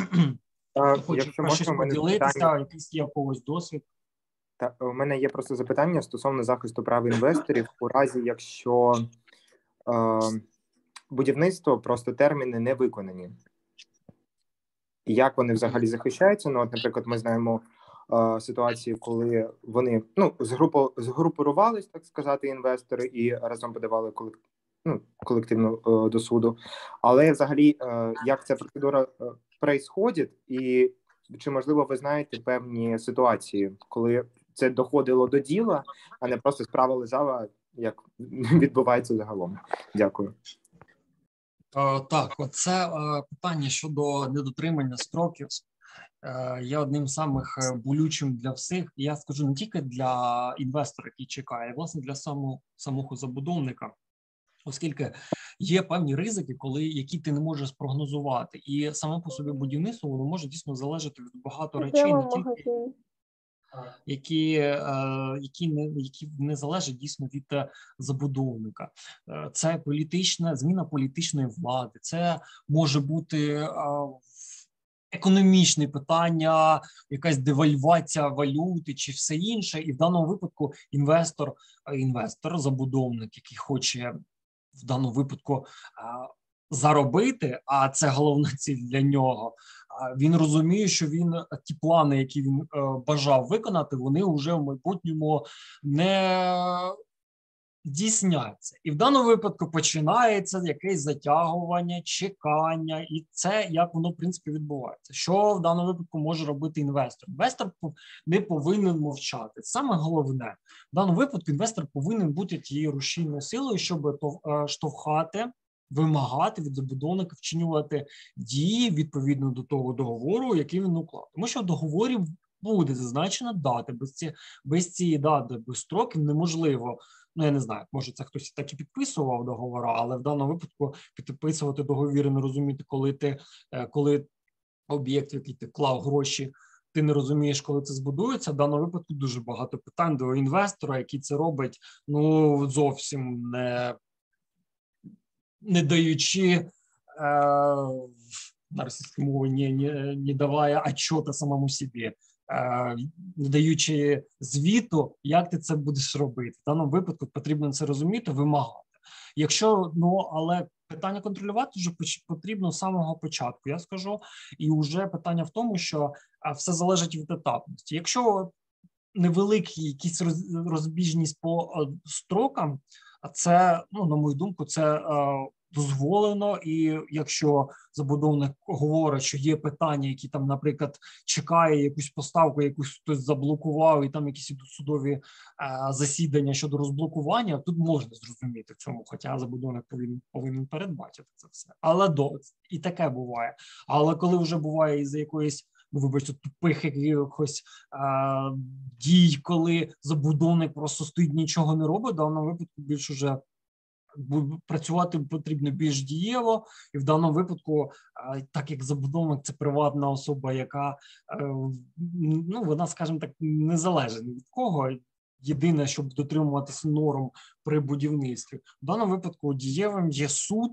Хочу щось поділитися, якийсь є когось досвід. Та, у мене є просто запитання стосовно захисту прав інвесторів у разі, якщо е, будівництво, просто терміни не виконані. і як вони взагалі захищаються. Ну, от, наприклад, ми знаємо е, ситуації, коли вони ну, згрупу, згрупувались, так сказати, інвестори і разом подавали колек, ну, колективно е, до суду. Але взагалі, е, як ця процедура е, происходить, і чи, можливо, ви знаєте певні ситуації, коли це доходило до діла, а не просто справа лежала, як відбувається загалом? Дякую. Е, так, оце е, питання щодо недотримання строків е, є одним з самих болючим для всіх. Я скажу не тільки для інвестора, який чекає, а власне для самого, самого забудовника. Оскільки є певні ризики, коли які ти не можеш спрогнозувати, і саме по собі будівництво воно може дійсно залежати від багато речей, не тільки які, е, які не які не залежать дійсно від забудовника. Це політична зміна політичної влади, це може бути е, економічне питання, якась девальвація валюти чи все інше. І в даному випадку інвестор, інвестор, забудовник, який хоче в даному випадку а, заробити, а це головна ціль для нього, а, він розуміє, що він ті плани, які він а, бажав виконати, вони вже в майбутньому не здійсняться. І в даному випадку починається якесь затягування, чекання, і це як воно, в принципі, відбувається. Що в даному випадку може робити інвестор? Інвестор не повинен мовчати. Саме головне, в даному випадку інвестор повинен бути тією рушійною силою, щоб штовхати, вимагати від забудовника вчинювати дії відповідно до того договору, який він уклав. Тому що в договорі буде зазначена дата. Без, ці, без цієї дати, без строків неможливо. Ну, я не знаю, може це хтось так і підписував договори, але в даному випадку підписувати договір і не розуміти, коли ти, коли об'єкт, в який ти клав гроші, ти не розумієш, коли це збудується. В даному випадку дуже багато питань до інвестора, який це робить, ну, зовсім не, не даючи е, на російській мові, не, не, не даває отчета самому собі. Не даючи звіту, як ти це будеш робити. В даному випадку потрібно це розуміти, вимагати. Якщо, ну, але питання контролювати вже потрібно з самого початку, я скажу. І вже питання в тому, що все залежить від етапності. Якщо невеликі якісь розбіжність по строкам, це, ну, на мою думку, це дозволено, і якщо забудовник говорить, що є питання, які там, наприклад, чекає якусь поставку, якусь хтось заблокував, і там якісь судові е, засідання щодо розблокування, тут можна зрозуміти в цьому, хоча забудовник повинен, повинен передбачити це все. Але до, і таке буває. Але коли вже буває із-за якоїсь, ну, вибачте, тупих якихось е, дій, коли забудовник просто стоїть, нічого не робить, в даному випадку більш уже працювати потрібно більш дієво, і в даному випадку, так як забудовник – це приватна особа, яка, ну, вона, скажімо так, не залежить від кого. Єдине, щоб дотримуватися норм при будівництві. В даному випадку дієвим є суд,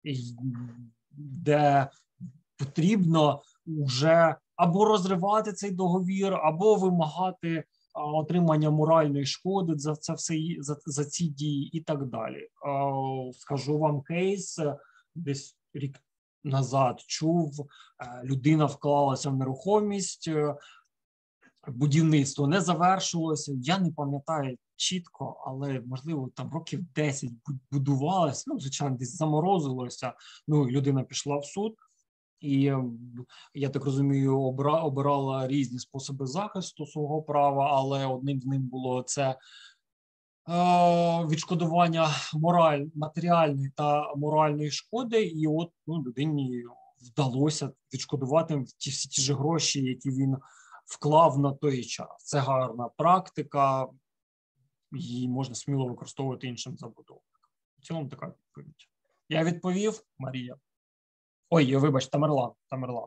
де потрібно вже або розривати цей договір, або вимагати отримання моральної шкоди за це все, за, за ці дії і так далі. Скажу вам кейс, десь рік назад чув, людина вклалася в нерухомість, будівництво не завершилося, я не пам'ятаю чітко, але, можливо, там років десять будувалося, ну, звичайно, десь заморозилося, ну, людина пішла в суд, і, я так розумію, обра, обирала різні способи захисту свого права, але одним з них було це е, відшкодування мораль, матеріальної та моральної шкоди, і от, ну, людині вдалося відшкодувати ті всі ті ж гроші, які він вклав на той час. Це гарна практика, її можна сміло використовувати іншим забудовникам. В цілому така відповідь. Я відповів, Марія. Ой, вибач, Тамерлан, Тамерлан.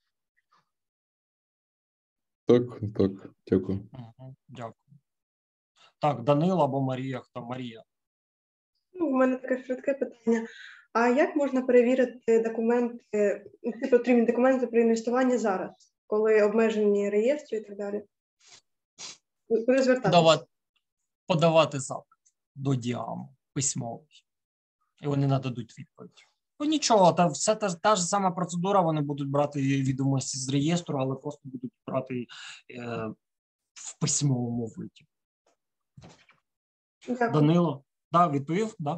Так, так, дякую. Угу, дякую. Так, Данила або Марія, хто? Марія. Ну, у мене таке швидке питання. А як можна перевірити документи, ці потрібні документи про інвестування зараз, коли обмежені реєстри і так далі? Куди звертатися? Подавати, подавати запит до Діаму письмовий. І вони нададуть відповідь. Ну нічого, та все та, та ж сама процедура, вони будуть брати відомості з реєстру, але просто будуть брати е, в письмовому виді. Дякую. Данило, да, відповів? Да.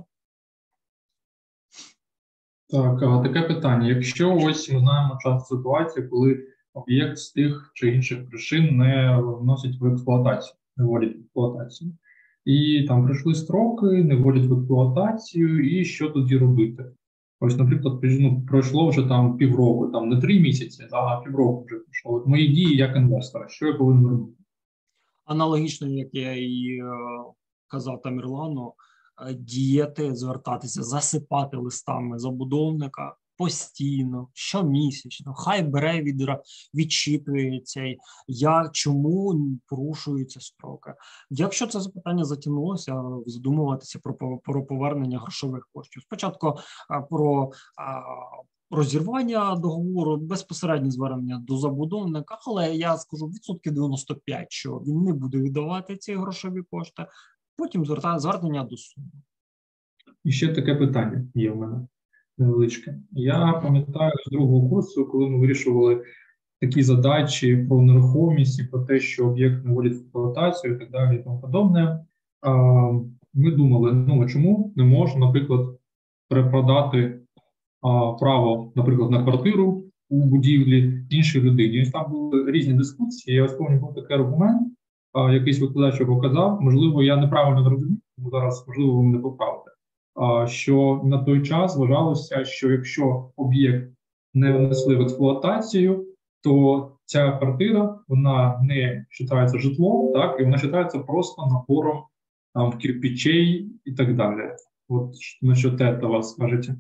Так, а таке питання. Якщо ось ми знаємо часто ситуацію, коли об'єкт з тих чи інших причин не вносять в експлуатацію, не вводять в експлуатацію. І там пройшли строки, не вводять в експлуатацію, і що тоді робити? Ось, наприклад, ну, пройшло вже там півроку, там не три місяці, а півроку вже пройшло. От мої дії як інвестора, що я повинен робити? Аналогічно, як я і е, казав Тамірлану, е, діяти, звертатися, засипати листами забудовника постійно, щомісячно, хай бере, від, відчитує цей, я, чому порушуються строки. Якщо це запитання затягнулося, задумуватися про, про повернення грошових коштів. Спочатку а, про а, розірвання договору, безпосереднє звернення до забудовника, але я скажу відсотків дев'яносто п'ять, що він не буде віддавати ці грошові кошти, потім звертає звернення до суду. І ще таке питання є в мене. Невеличке. Я пам'ятаю з другого курсу, коли ми вирішували такі задачі про нерухомість і про те, що об'єкт не вводять в експлуатацію і так далі і тому подобне, ми думали, ну а чому не можна, наприклад, перепродати право, наприклад, на квартиру у будівлі іншій людині. І там були різні дискусії. Я ось пам'ятаю, був такий аргумент, якийсь викладач його казав, можливо, я неправильно зрозумів, тому зараз, можливо, ви мене поправите. Що на той час вважалося, що якщо об'єкт не внесли в експлуатацію, то ця квартира, вона не вважається житлом, так, і вона вважається просто набором там кирпичей і так далі. От на що те до вас скажете?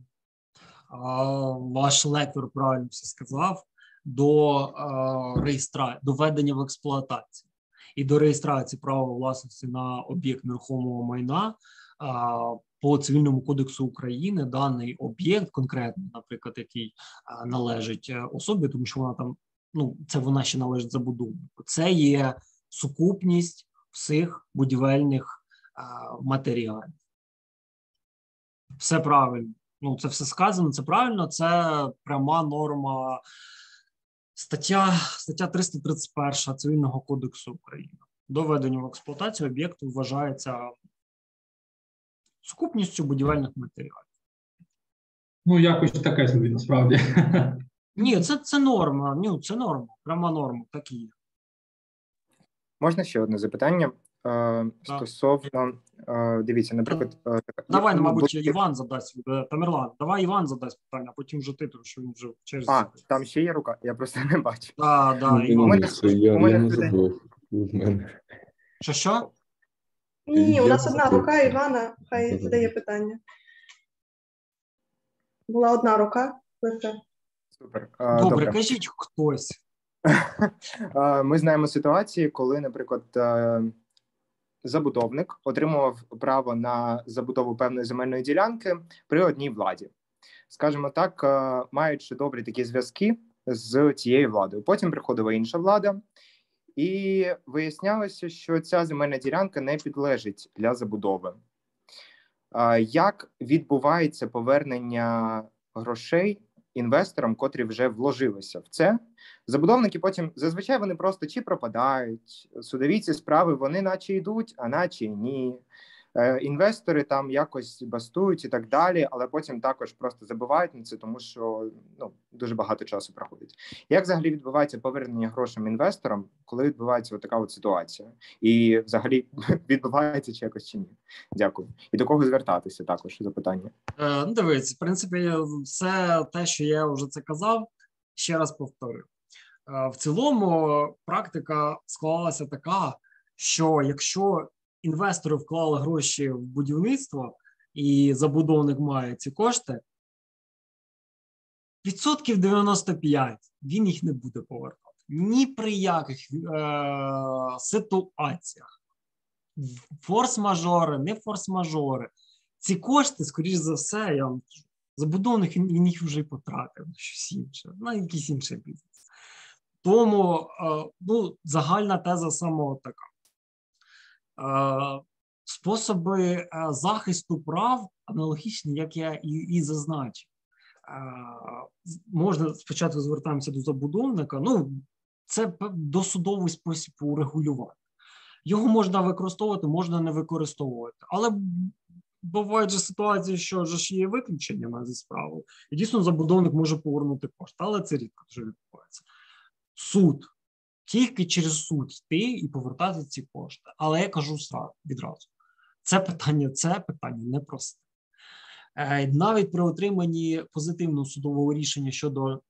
Ваш лектор правильно все сказав, до реєстрації, до введення в експлуатацію і до реєстрації права власності на об'єкт нерухомого майна по Цивільному кодексу України даний об'єкт, конкретно, наприклад, який а, належить особі, тому що вона там, ну, це вона ще належить забудовнику. Це є сукупність всіх будівельних а, матеріалів. Все правильно. Ну, це все сказано, це правильно, це пряма норма стаття, стаття триста тридцять перша Цивільного кодексу України. До введення в експлуатацію об'єкту вважається сукупністю будівельних матеріалів. Ну, якось таке собі, насправді. Ні, це, це норма, ну, це норма, пряма норма, так і є. Можна ще одне запитання? Е, стосовно, е, дивіться, наприклад... Е, давай, ну, мабуть, бо... Іван задасть, Тамірлан, давай Іван задасть питання, а потім вже ти, тому що він вже через... А, там ще є рука, я просто не бачу. Так, да, да, Іван. У мене, я, у мене я не забув. У мене. Що, що? Ні, у нас одна рука, Івана, хай задає питання. Була одна рука. Супер. Добре, Добре, кажіть хтось. Ми знаємо ситуації, коли, наприклад, забудовник отримував право на забудову певної земельної ділянки при одній владі. Скажімо так, маючи добрі такі зв'язки з цією владою. Потім приходила інша влада, і вияснялося, що ця земельна ділянка не підлежить для забудови. Як відбувається повернення грошей інвесторам, котрі вже вложилися в це? Забудовники потім, зазвичай вони просто чи пропадають, судові ці справи, вони наче йдуть, а наче ні. Інвестори там якось бастують і так далі, але потім також просто забувають на це, тому що ну, дуже багато часу проходить. Як взагалі відбувається повернення грошей інвесторам, коли відбувається така от ситуація? І взагалі відбувається чи якось чи ні? Дякую. І до кого звертатися також запитання? Е, ну, дивись, в принципі, все те, що я вже це казав, ще раз повторю. Е, в цілому практика склалася така, що якщо інвестори вклали гроші в будівництво, і забудовник має ці кошти, відсотків дев'яносто п'ять він їх не буде повертати. Ні при яких е- ситуаціях. Форс-мажори, не форс-мажори. Ці кошти, скоріш за все, я вам кажу, забудовник він, він їх вже й потратив на щось інше, на якийсь інший бізнес. Тому е- ну, загальна теза саме така. Способи захисту прав аналогічні, як я і, і зазначив. можна спочатку звертаємося до забудовника, ну, це досудовий спосіб урегулювати. Його можна використовувати, можна не використовувати. Але бувають же ситуації, що ж є виключеннями зі справи. І дійсно забудовник може повернути кошти, але це рідко вже відбувається. Суд. Тільки через суд йти і повертати ці кошти. Але я кажу відразу, це питання, це питання непросте. Навіть при отриманні позитивного судового рішення щодо е,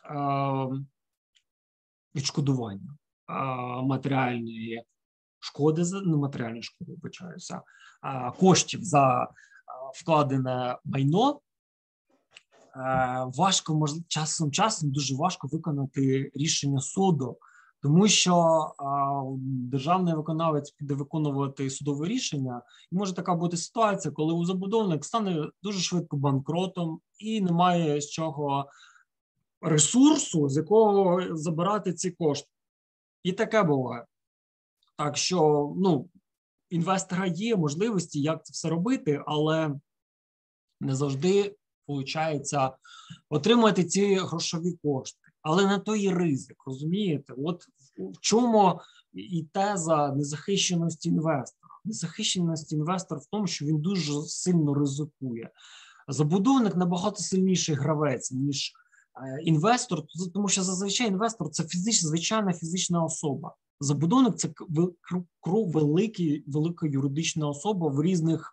відшкодування е, матеріальної шкоди, не матеріальної шкоди, вибачаюся, е, коштів за е, вкладене майно, е, важко, можливо, часом часом дуже важко виконати рішення суду, тому що а, державний виконавець піде виконувати судове рішення, і може така бути ситуація, коли у забудовник стане дуже швидко банкротом і немає з чого ресурсу, з якого забирати ці кошти. І таке буває. Так що, ну, інвестора є можливості, як це все робити, але не завжди виходить отримати ці грошові кошти. Але на то і ризик, розумієте? От в чому і теза незахищеності інвестора. Незахищеність інвестора в тому, що він дуже сильно ризикує. Забудовник набагато сильніший гравець, ніж інвестор, тому що зазвичай інвестор – це фізична, звичайна фізична особа. Забудовник – це великий, велика юридична особа в різних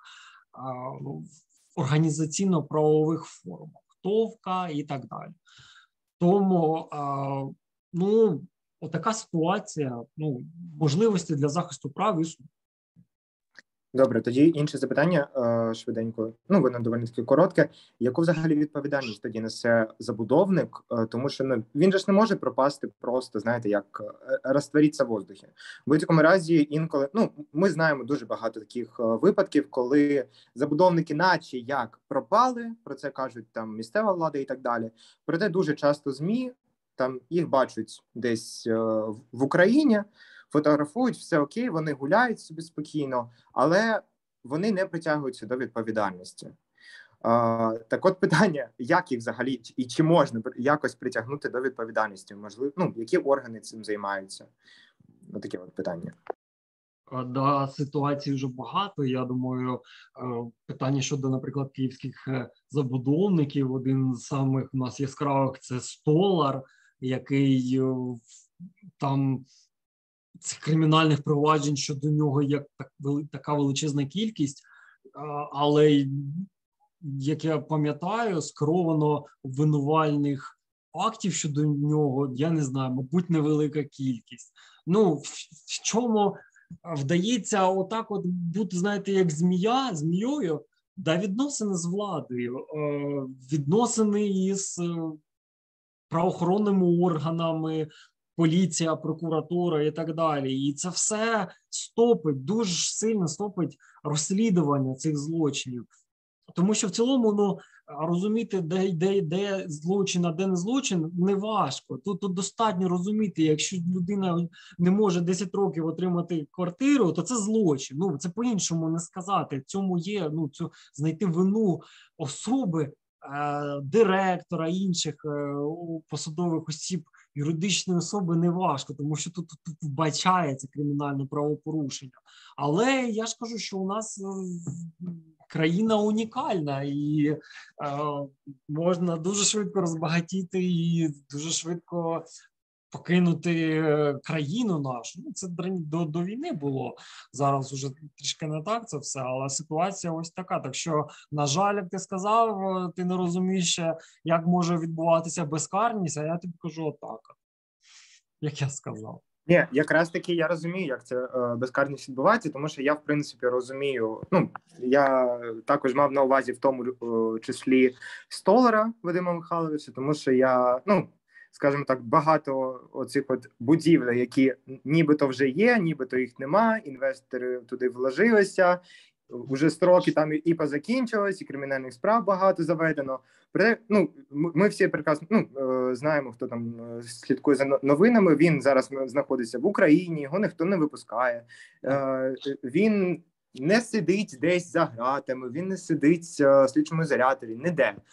організаційно-правових формах, ТОВКа і так далі. Тому, ну, отака ситуація, ну, можливості для захисту прав існують. Добре, тоді інше запитання швиденько, ну, воно доволі таки коротке. Яку взагалі відповідальність тоді несе забудовник? Тому що, ну, він же ж не може пропасти просто, знаєте, як розтворитися в воздухі. В будь-якому разі інколи, ну, ми знаємо дуже багато таких випадків, коли забудовники наче як пропали, про це кажуть там місцева влада і так далі. Проте дуже часто ЗМІ, там їх бачать десь в Україні, фотографують, все окей, вони гуляють собі спокійно, але вони не притягуються до відповідальності. А, так от питання, як їх взагалі, і чи можна якось притягнути до відповідальності? Можливо, ну, які органи цим займаються? Ось таке от питання. Да, ситуацій вже багато. Я думаю, питання щодо, наприклад, київських забудовників, один з самих у нас яскравих – це Столар, який там цих кримінальних проваджень щодо нього як так, така величезна кількість, але, як я пам'ятаю, скеровано обвинувальних актів щодо нього, я не знаю, мабуть, невелика кількість. Ну, в, в чому вдається отак от бути, знаєте, як змія, змією, да, відносини з владою, відносини із правоохоронними органами, поліція, прокуратура і так далі. І це все стопить, дуже сильно стопить розслідування цих злочинів. Тому що в цілому, ну, розуміти, де, де, де злочин, а де не злочин, не важко. Тут, тут достатньо розуміти, якщо людина не може десять років отримати квартиру, то це злочин. Ну, це по-іншому не сказати. В цьому є, ну, цю, знайти вину особи, е, директора, інших е, посадових осіб, юридичної особи не важко, тому що тут, тут вбачається кримінальне правопорушення. Але я ж кажу, що у нас країна унікальна і е, можна дуже швидко розбагатіти і дуже швидко покинути країну нашу. Ну, це до, до війни було. Зараз уже трішки не так це все, але ситуація ось така. Так що, на жаль, як ти сказав, ти не розумієш, як може відбуватися безкарність, а я тобі кажу отак, як я сказав. Ні, якраз таки я розумію, як це е, безкарність відбувається, тому що я, в принципі, розумію, ну, я також мав на увазі в тому е, числі Столара Вадима Михайловича, тому що я, ну, скажімо так, багато оцих от будівель, які нібито вже є, нібито їх нема, інвестори туди вложилися, вже строки там і позакінчились, і кримінальних справ багато заведено. Проте, ну, ми всі прекрасно, ну, знаємо, хто там слідкує за новинами, він зараз знаходиться в Україні, його ніхто не випускає. Він не сидить десь за ґратами, він не сидить в слідчому ізоляторі, ніде.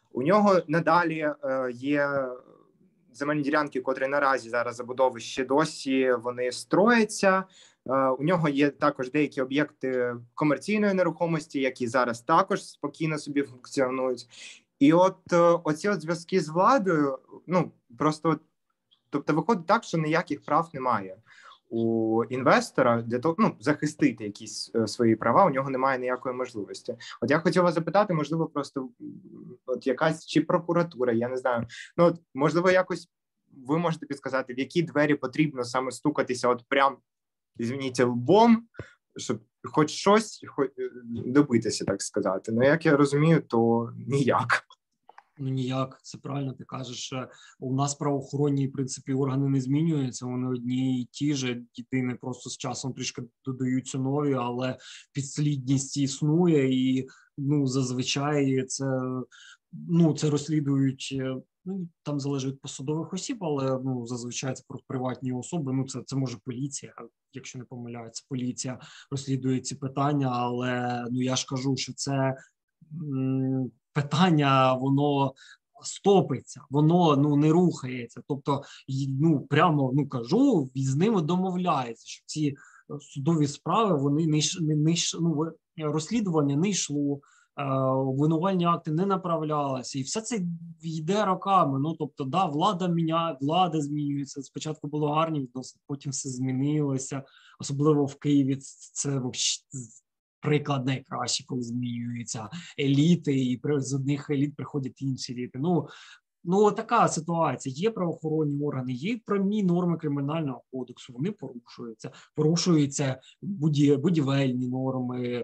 У нього надалі є земельні ділянки, котрі наразі зараз забудови ще досі вони строяться. У нього є також деякі об'єкти комерційної нерухомості, які зараз також спокійно собі функціонують. І от оці от зв'язки з владою, ну, просто, тобто виходить так, що ніяких прав немає у інвестора для того, ну, захистити якісь свої права, у нього немає ніякої можливості. От я хотів вас запитати, можливо, просто от якась чи прокуратура, я не знаю, ну, от, можливо, якось ви можете підказати, в які двері потрібно саме стукатися, от прям, звініть, лбом, щоб хоч щось хоч, добитися, так сказати. Ну, як я розумію, то ніяк. Ну, ніяк, це правильно, ти кажеш. У нас правоохоронні, в принципі, органи не змінюються, вони одні і ті ж, єдине, просто з часом трішки додаються нові, але підслідність існує, і, ну, зазвичай це, ну, це розслідують, ну, там залежить від посадових осіб, але, ну, зазвичай це про приватні особи, ну, це, це може поліція, якщо не помиляються, поліція розслідує ці питання, але, ну, я ж кажу, що це м- питання, воно стопиться, воно, ну, не рухається. Тобто, ну, прямо, ну, кажу, з ними домовляється, що ці судові справи, вони не, не, не ну, розслідування не йшло, обвинувальні акти не направлялися, і все це йде роками. Ну, тобто, да, влада міняє, влада змінюється. Спочатку було гарні відносини, потім все змінилося, особливо в Києві. Це приклад найкращий, коли змінюються еліти, і з одних еліт приходять інші еліти. Ну, ну, така ситуація. Є правоохоронні органи, є прямі норми Кримінального кодексу, вони порушуються. Порушуються будівельні норми,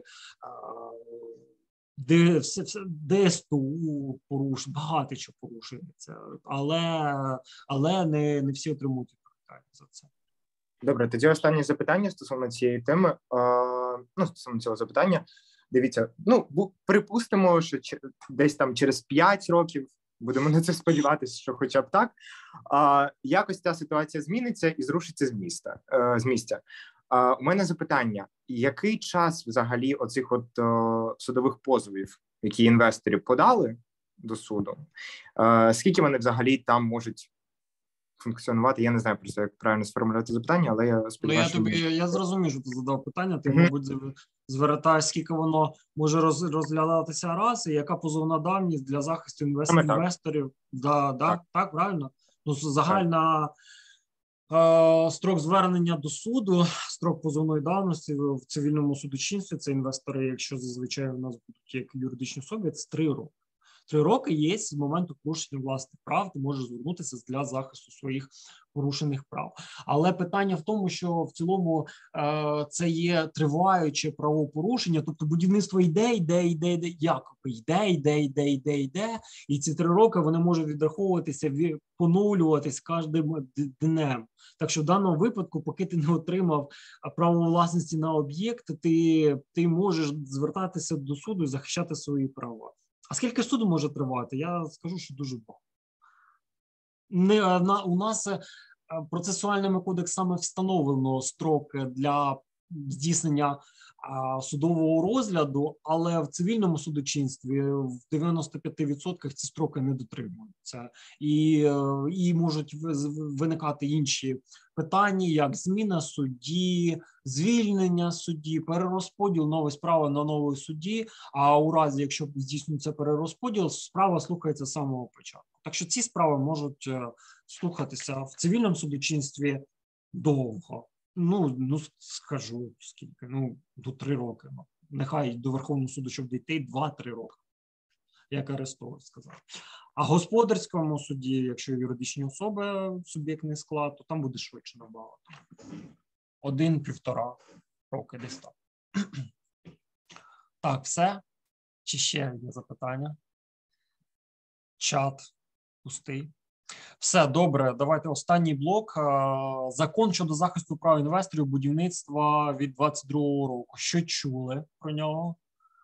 де все, все ДСТУ поруш, багато чого порушується, але, але не, не всі отримують відповідальність за це. Добре, тоді останнє запитання стосовно цієї теми. Ну, стосовно цього запитання, дивіться, ну, припустимо, що десь там через п'ять років, будемо на це сподіватися, що хоча б так, якось ця ситуація зміниться і зрушиться з міста, з місця. У мене запитання, який час взагалі оцих от судових позовів, які інвестори подали до суду, скільки вони взагалі там можуть функціонувати? Я не знаю просто, як правильно сформулювати запитання, але я сподіваюся... Ну, я, тобі, я зрозумів, що ти задав питання, ти, mm-hmm. мабуть, звертаєш, скільки воно може роз, розглядатися раз, і яка позовна давність для захисту інвест, інвесторів. Да, да, так. так, правильно? Ну, загальна е, строк звернення до суду, строк позовної давності в цивільному судочинстві, це інвестори, якщо зазвичай у нас будуть як юридичні особи, це три роки. Три роки є з моменту порушення власних прав, ти можеш звернутися для захисту своїх порушених прав. Але питання в тому, що в цілому е, це є триваюче правопорушення, тобто будівництво йде, йде, йде, йде, якоби йде, йде, йде, йде, йде, і ці три роки вони можуть відраховуватися, поновлюватись кожним днем. Так що в даному випадку, поки ти не отримав право власності на об'єкт, ти, ти можеш звертатися до суду і захищати свої права. А скільки суду може тривати? Я скажу, що дуже багато. Не, на, у нас процесуальними кодексами встановлено строк для здійснення а, судового розгляду, але в цивільному судочинстві в дев'яносто п'ять відсотків ці строки не дотримуються. І, і можуть виникати інші питання, як зміна судді, звільнення судді, перерозподіл нової справи на новій судді, а у разі, якщо здійснюється перерозподіл, справа слухається з самого початку. Так що ці справи можуть слухатися в цивільному судочинстві довго. Ну, ну скажу скільки, ну, до три роки. Нехай до Верховного суду, щоб дійти, два-три роки, як Арестович сказав. А в господарському суді, якщо юридичні особи, суб'єктний склад, то там буде швидше набагато. Один-півтора роки десь так. Так, все? Чи ще є запитання? Чат пустий. Все, добре, давайте останній блок. Закон щодо захисту прав інвесторів будівництва від двадцять другого року. Що чули про нього?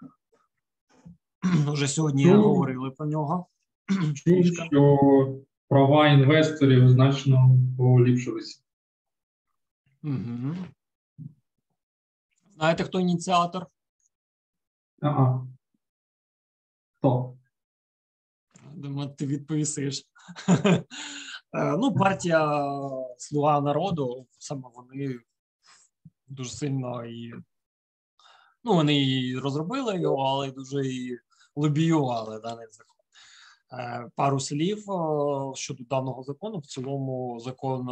Вже сьогодні ну, говорили про нього. Чув, що права інвесторів значно поліпшилися. Угу. Знаєте, хто ініціатор? Ага. Хто? Думаю, ти відповісиш. Ну, партія «Слуга народу», саме вони дуже сильно і, ну, вони і розробили його, але й дуже і лобіювали даний закон. Пару слів щодо даного закону. В цілому закон,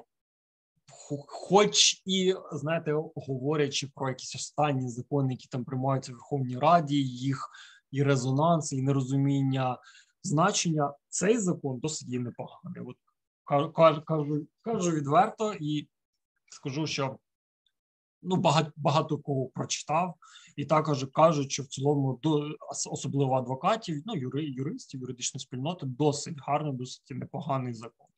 хоч і, знаєте, говорячи про якісь останні закони, які там приймаються в Верховній Раді, їх і резонанс, і нерозуміння значення, цей закон досить є непоганий. От кажу, кажу, кажу відверто і скажу, що ну, багато, багато кого прочитав, і також кажуть, що в цілому, особливо адвокатів, ну, юри, юристів, юридичної спільноти, досить гарний, досить непоганий закон.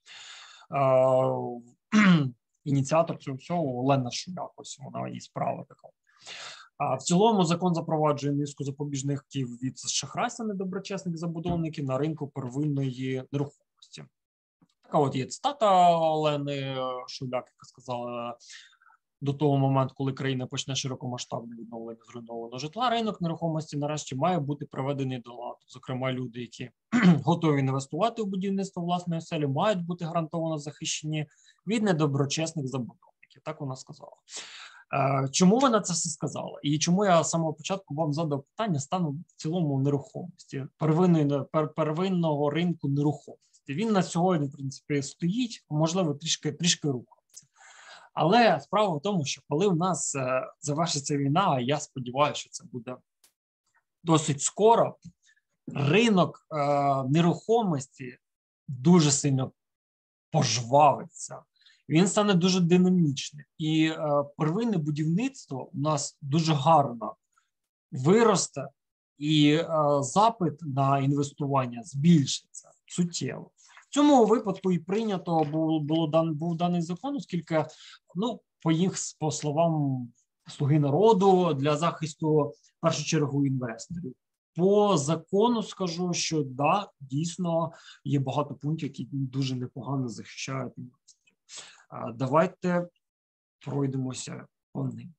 Е, ініціатор цього всього Олена Шуляк, ось вона і справа така. А в цілому закон запроваджує низку запобіжників від шахрайства недоброчесних забудовників на ринку первинної нерухомості. Така от є цитата Олени Шуляк, яка сказала: до того моменту, коли країна почне широкомасштабне відновлення зруйнованого житла, ринок нерухомості нарешті має бути приведений до ладу. Зокрема, люди, які готові інвестувати в будівництво власної оселі, мають бути гарантовано захищені від недоброчесних забудовників. Так вона сказала. Чому вона це все сказала? І чому я з самого початку вам задав питання стану в цілому нерухомості, первинної, пер, первинного ринку нерухомості? Він на сьогодні, в принципі, стоїть, можливо, трішки, трішки рухається. Але справа в тому, що коли у нас е, завершиться війна, а я сподіваюся, що це буде досить скоро, ринок е, нерухомості дуже сильно пожвавиться. Він стане дуже динамічним. І е, первинне будівництво у нас дуже гарно виросте, і е, запит на інвестування збільшиться суттєво. В цьому випадку і прийнято було, було дан, був даний закон, оскільки, ну, по їх, по словам «Слуги народу», для захисту, в першу чергу, інвесторів. По закону скажу, що да, дійсно є багато пунктів, які дуже непогано захищають інвесторів. Давайте пройдемося по ним.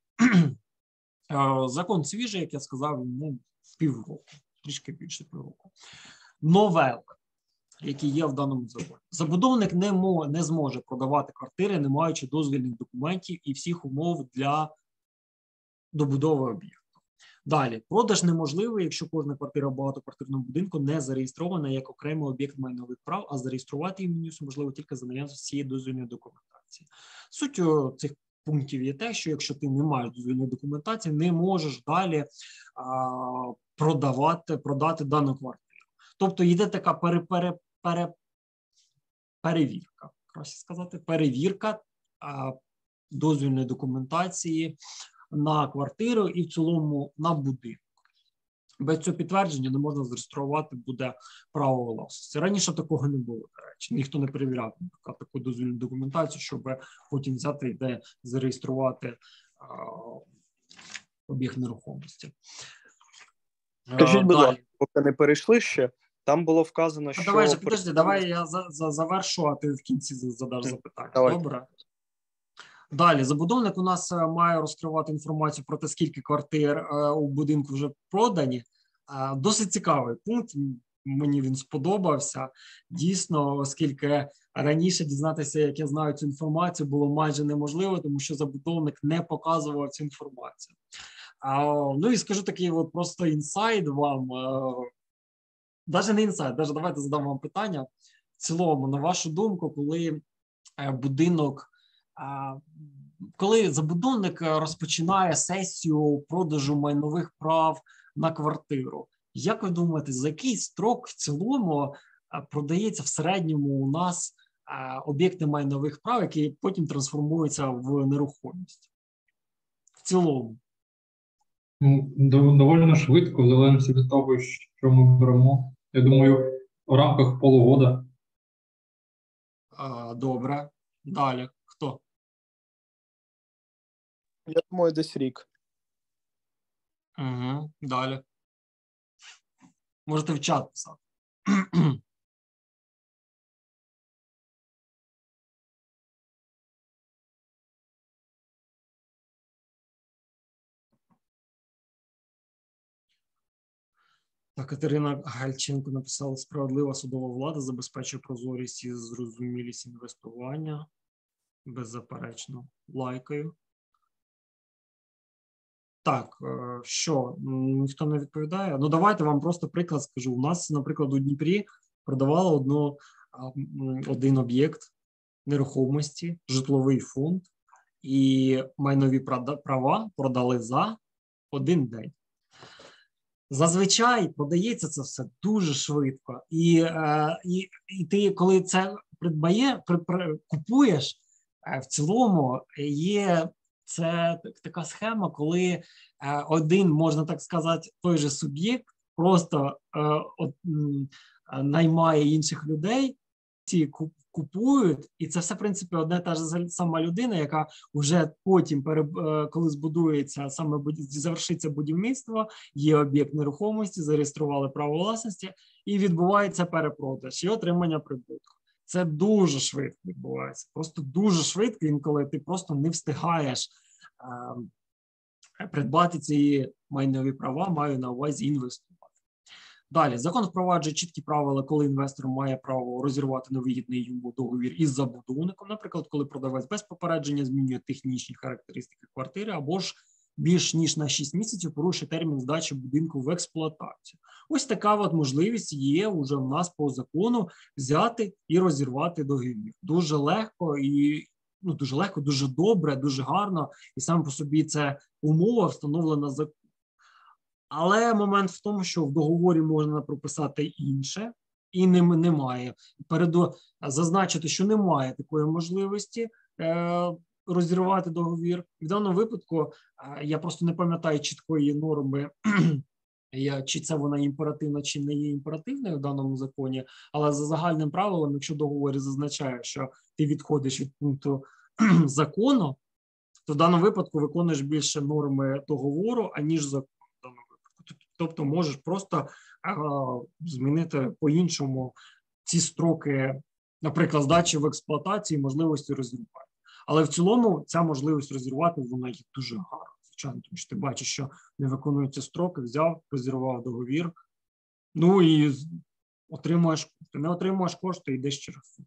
Закон свіжий, як я сказав, ну, півроку, трішки більше півроку. Новели, які є в даному законі. Забудовник не, мо, не зможе продавати квартири, не маючи дозвільних документів і всіх умов для добудови об'єкту. Далі, продаж неможливий, якщо кожна квартира в багатоквартирному будинку не зареєстрована як окремий об'єкт майнових прав, а зареєструвати її можливо тільки за наявності цієї дозвільної документації. Суть цих пунктів є те, що якщо ти не маєш дозвільної документації, не можеш далі а, продавати, продати дану квартиру. Тобто йде така пере, пере, пере, перевірка, краще сказати, перевірка а, дозвільної документації на квартиру і в цілому на будинок. Без цього підтвердження не можна зареєструвати буде право власності. Раніше такого не було, до речі. Ніхто не перевіряв таку дозвільну документацію, щоб потім взяти і де зареєструвати а, об'єкт нерухомості. Скажіть, будь ласка, поки не перейшли ще, там було вказано, що... А давай же, підожди, давай я за, за, завершу, а ти в кінці задаш запитання. Давай. Добре? Далі, забудовник у нас має розкривати інформацію про те, скільки квартир у будинку вже продані. Досить цікавий пункт, мені він сподобався. Дійсно, оскільки раніше дізнатися, як я знаю цю інформацію, було майже неможливо, тому що забудовник не показував цю інформацію. Ну і скажу такий от просто інсайд вам, навіть не інсайд, навіть давайте задам вам питання. В цілому, на вашу думку, коли будинок коли забудовник розпочинає сесію продажу майнових прав на квартиру, як ви думаєте, за який строк в цілому продається в середньому у нас об'єкти майнових прав, які потім трансформуються в нерухомість? В цілому. Ну, доволі швидко, в залежності від того, що ми беремо. Я думаю, в рамках полугода. Добре. Далі. Хто? Я думаю, десь рік. Угу. Далі. Можете в чат писати. Так, Катерина Гальченко написала: справедлива судова влада забезпечує прозорість і зрозумілість інвестування. Беззаперечно. Лайкаю. Так, що, ніхто не відповідає? Ну, давайте вам просто приклад скажу. У нас, наприклад, у Дніпрі продавали одну, один об'єкт нерухомості, житловий фонд, і майнові права продали за один день. Зазвичай продається це все дуже швидко. І, і, і ти, коли це придбає, при, при, купуєш, в цілому є це така схема, коли один, можна так сказати, той же суб'єкт просто от, наймає інших людей, ті купують, і це все, в принципі, одна та ж сама людина, яка вже потім, коли збудується, саме завершиться будівництво, є об'єкт нерухомості, зареєстрували право власності, і відбувається перепродаж і отримання прибутку. Це дуже швидко відбувається, просто дуже швидко, інколи ти просто не встигаєш е, придбати ці майнові права, маю на увазі інвестувати. Далі, закон впроваджує чіткі правила, коли інвестор має право розірвати невигідний йому договір із забудовником, наприклад, коли продавець без попередження змінює технічні характеристики квартири, або ж більш ніж на шість місяців порушує термін здачі будинку в експлуатацію. Ось така от можливість є уже в нас по закону взяти і розірвати договір. Дуже легко і ну дуже легко, дуже добре, дуже гарно, і сам по собі це умова встановлена законом. Але момент в тому, що в договорі можна прописати інше, і немає. Переду зазначити, що немає такої можливості е, розірвати договір. В даному випадку е, я просто не пам'ятаю чіткої норми, я, чи це вона імперативна, чи не є імперативною в даному законі, але за загальним правилом, якщо договір зазначає, що ти відходиш від пункту закону, то в даному випадку виконуєш більше норми договору, аніж закону. Тобто можеш просто а, змінити по-іншому ці строки, наприклад, здачі в експлуатації, можливості розірвати. Але в цілому ця можливість розірвати, вона є дуже гарна. Звичайно, тому що ти бачиш, що не виконуються строки, взяв, розірвав договір, ну і отримуєш кошти. Не отримуєш кошти, йдеш через суд.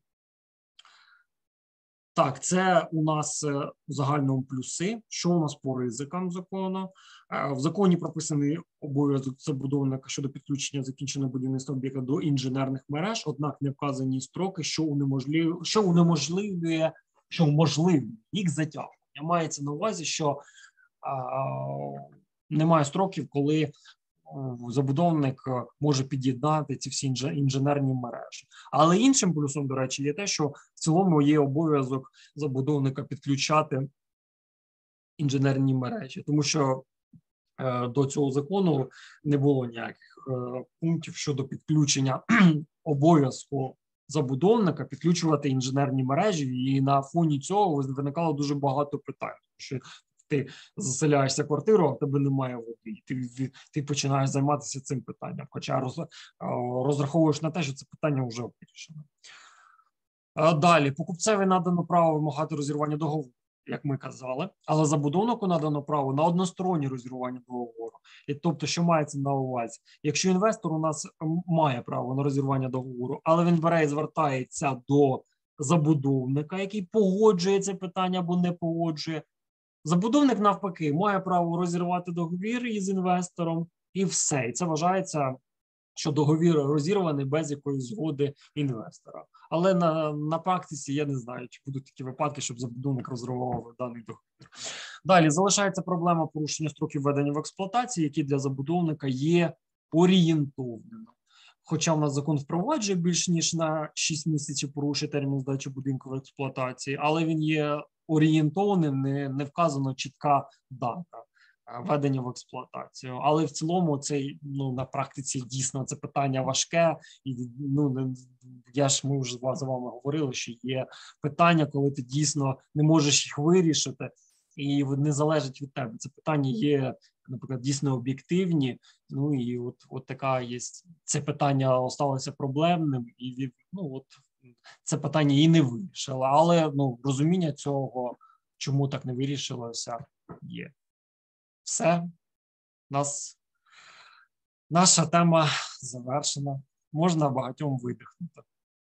Так, це у нас в загальному плюси. Що у нас по ризикам закону? В законі прописаний обов'язок забудовника щодо підключення закінченого будівництва об'єкта до інженерних мереж, однак не вказані строки, що унеможливлює, що унеможливлює, що уможливлює їх затягування. Мається на увазі, що а, немає строків, коли забудовник може під'єднати ці всі інженерні мережі. Але іншим плюсом, до речі, є те, що в цілому є обов'язок забудовника підключати інженерні мережі, тому що е, до цього закону не було ніяких е, пунктів щодо підключення обов'язку забудовника підключувати інженерні мережі, і на фоні цього виникало дуже багато питань, що ти заселяєшся в квартиру, а в тебе немає води, ти, ти починаєш займатися цим питанням, хоча роз, розраховуєш на те, що це питання вже вирішено. Далі, покупцеві надано право вимагати розірвання договору, як ми казали, але забудовнику надано право на одностороннє розірвання договору. І, тобто, що мається на увазі? Якщо інвестор у нас має право на розірвання договору, але він бере і звертається до забудовника, який погоджує це питання або не погоджує, забудовник, навпаки, має право розірвати договір із інвестором, і все. І це вважається, що договір розірваний без якоїсь згоди інвестора. Але на, на практиці я не знаю, чи будуть такі випадки, щоб забудовник розривав даний договір. Далі залишається проблема порушення строків введення в експлуатацію, які для забудовника є орієнтовними. Хоча в нас закон впроваджує більш ніж на шість місяців порушує термін здачі будинку в експлуатації, але він є орієнтованим, не, не вказано чітка дата введення в експлуатацію. Але в цілому це, ну, на практиці дійсно це питання важке. І, ну, я ж, ми вже з вами говорили, що є питання, коли ти дійсно не можеш їх вирішити, і не залежить від тебе. Це питання є, наприклад, дійсно об'єктивні, ну і от, от така є, це питання сталося проблемним, і ну, от, це питання і не вирішило, але ну, розуміння цього, чому так не вирішилося, є. Все, нас наша тема завершена. Можна багатьом видихнути.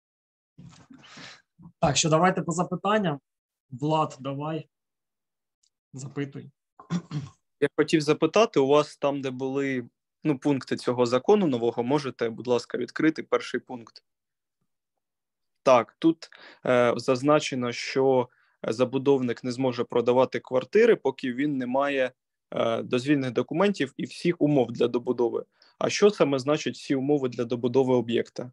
Так, що давайте по запитанням. Влад, давай. Запитуй. Я хотів запитати, у вас там, де були ну, пункти цього закону нового, можете, будь ласка, відкрити перший пункт. Так, тут е, зазначено, що забудовник не зможе продавати квартири, поки він не має е, дозвільних документів і всіх умов для добудови. А що саме значить всі умови для добудови об'єкта?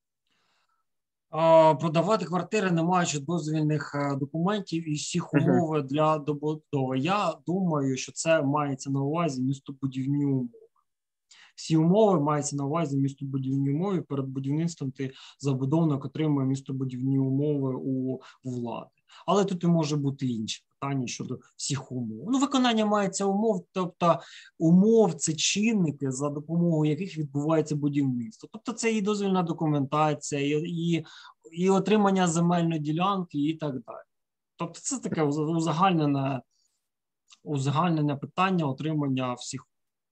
Продавати квартири, не маючи дозвільних документів і всіх умов uh-huh. для добудови. Я думаю, що це мається на увазі містобудівні умови. Всі умови мається на увазі містобудівні умови. Перед будівництвом ти забудовник отримує містобудівні умови у влади. Але тут і може бути інші питання щодо всіх умов. Ну, виконання мається умов, тобто умов – це чинники, за допомогою яких відбувається будівництво. Тобто це і дозвільна документація, і, і, і отримання земельної ділянки, і так далі. Тобто це таке узагальнене, узагальнене питання отримання всіх.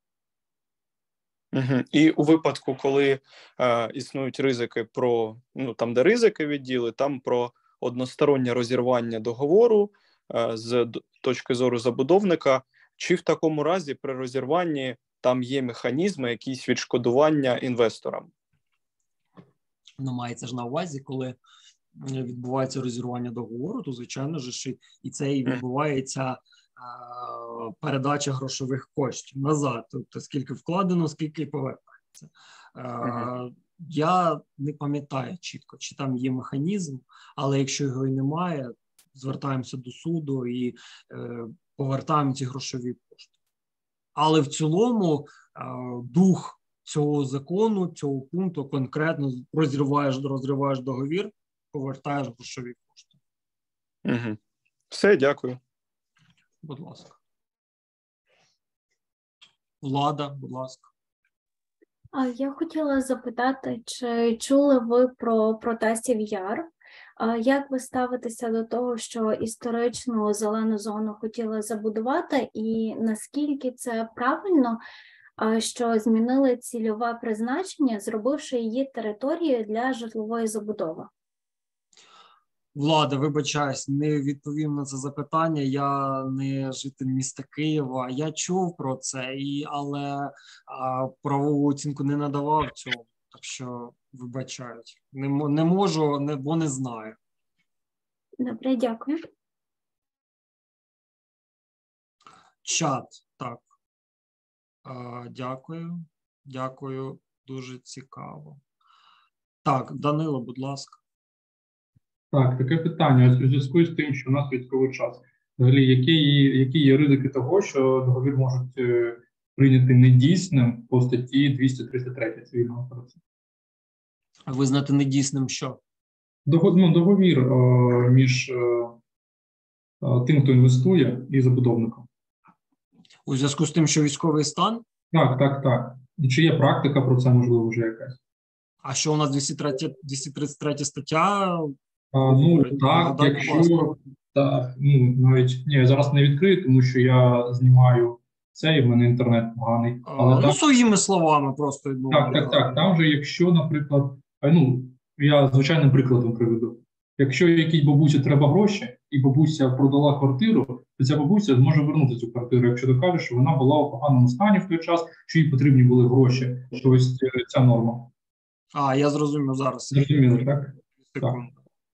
Угу. І у випадку, коли е, існують ризики про, ну, там, де ризики відділи, там про одностороннє розірвання договору е, з точки зору забудовника, чи в такому разі при розірванні там є механізми, якісь відшкодування інвесторам? Ну, мається ж на увазі, коли відбувається розірвання договору, то, звичайно ж, і це і відбувається е, передача грошових коштів назад. Тобто, скільки вкладено, скільки повертається. Е, Я не пам'ятаю чітко, чи там є механізм, але якщо його і немає, звертаємося до суду і е, повертаємо ці грошові кошти. Але в цілому е, дух цього закону, цього пункту конкретно розриваєш, розриваєш договір, повертаєш грошові кошти. Угу. Все, дякую. Будь ласка. Влада, будь ласка. Я хотіла запитати, чи чули ви про Протасів Яр? Як ви ставитеся до того, що історичну зелену зону хотіли забудувати, і наскільки це правильно, що змінили цільове призначення, зробивши її територією для житлової забудови? Влада, вибачаюсь, не відповім на це запитання. Я не житель міста Києва. Я чув про це, і, але а, правову оцінку не надавав цьому. Так що, вибачаюсь. Не, не можу, не, бо не знаю. Добре, дякую. Чат, так. А, дякую. Дякую. Дуже цікаво. Так, Данило, будь ласка. Так, таке питання. Ось у зв'язку з тим, що у нас військовий час. Взагалі, які, які є ризики того, що договір можуть е, прийняти недійсним по статті двісті тридцять три Цивільного кодексу? Визнати недійсним що? Догод, ну, договір е, між е, е, тим, хто інвестує, і забудовником. У зв'язку з тим, що військовий стан? Так, так, так. І чи є практика про це, можливо, вже якась? А що у нас двісті тридцять третя стаття? А, ну, так, якщо, так, ну, навіть, ні, я зараз не відкрию, тому що я знімаю це, і в мене інтернет поганий. Але а, так, ну, своїми словами просто. Ну, так, так, так, там же, якщо, наприклад, ну, я звичайним прикладом приведу. Якщо якійсь бабусі треба гроші, і бабуся продала квартиру, то ця бабуся зможе вернути цю квартиру, якщо докаже, що вона була у поганому стані в той час, що їй потрібні були гроші, що ось ця норма. А, я зрозумів зараз. Зрозуміло, так? Секунду.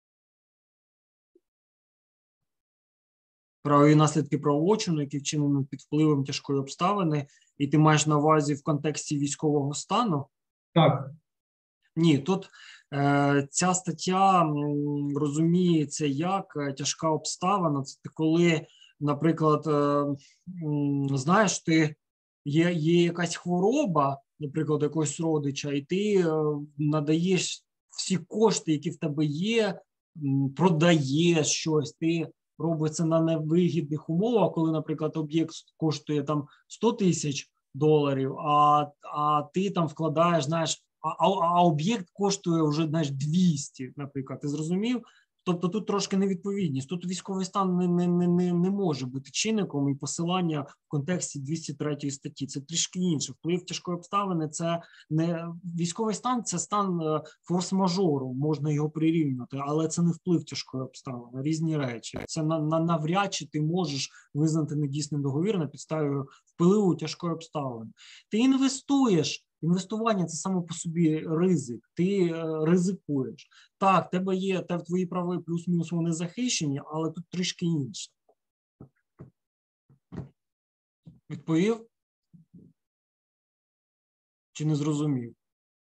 Правові наслідки правочину, які вчинені під впливом тяжкої обставини, і ти маєш на увазі в контексті військового стану? Так. Ні, тут е, ця стаття м, розуміється як е, тяжка обставина. Це коли, наприклад, е, м, знаєш, ти є, є якась хвороба, наприклад, якогось родича, і ти е, надаєш всі кошти, які в тебе є, м, продаєш щось, ти робиш це на невигідних умовах, коли, наприклад, об'єкт коштує там сто тисяч доларів, а, а ти там вкладаєш, знаєш, А, а, а об'єкт коштує вже, знаєш, двісті, наприклад, ти зрозумів? Тобто тут трошки невідповідність. Тут військовий стан не, не, не, не, не може бути чинником і посилання в контексті двісті третьої статті. Це трішки інше. Вплив тяжкої обставини – це не військовий стан, це стан форс-мажору, можна його прирівнювати, але це не вплив тяжкої обставини, різні речі. Це на, на, навряд чи ти можеш визнати недійсним договір на підставі впливу тяжкої обставини. Ти інвестуєш. Інвестування – це саме по собі ризик, ти е, ризикуєш. Так, в тебе є, те, твої прави плюс-мінус вони захищені, але тут трішки інше. Відповів? Чи не зрозумів?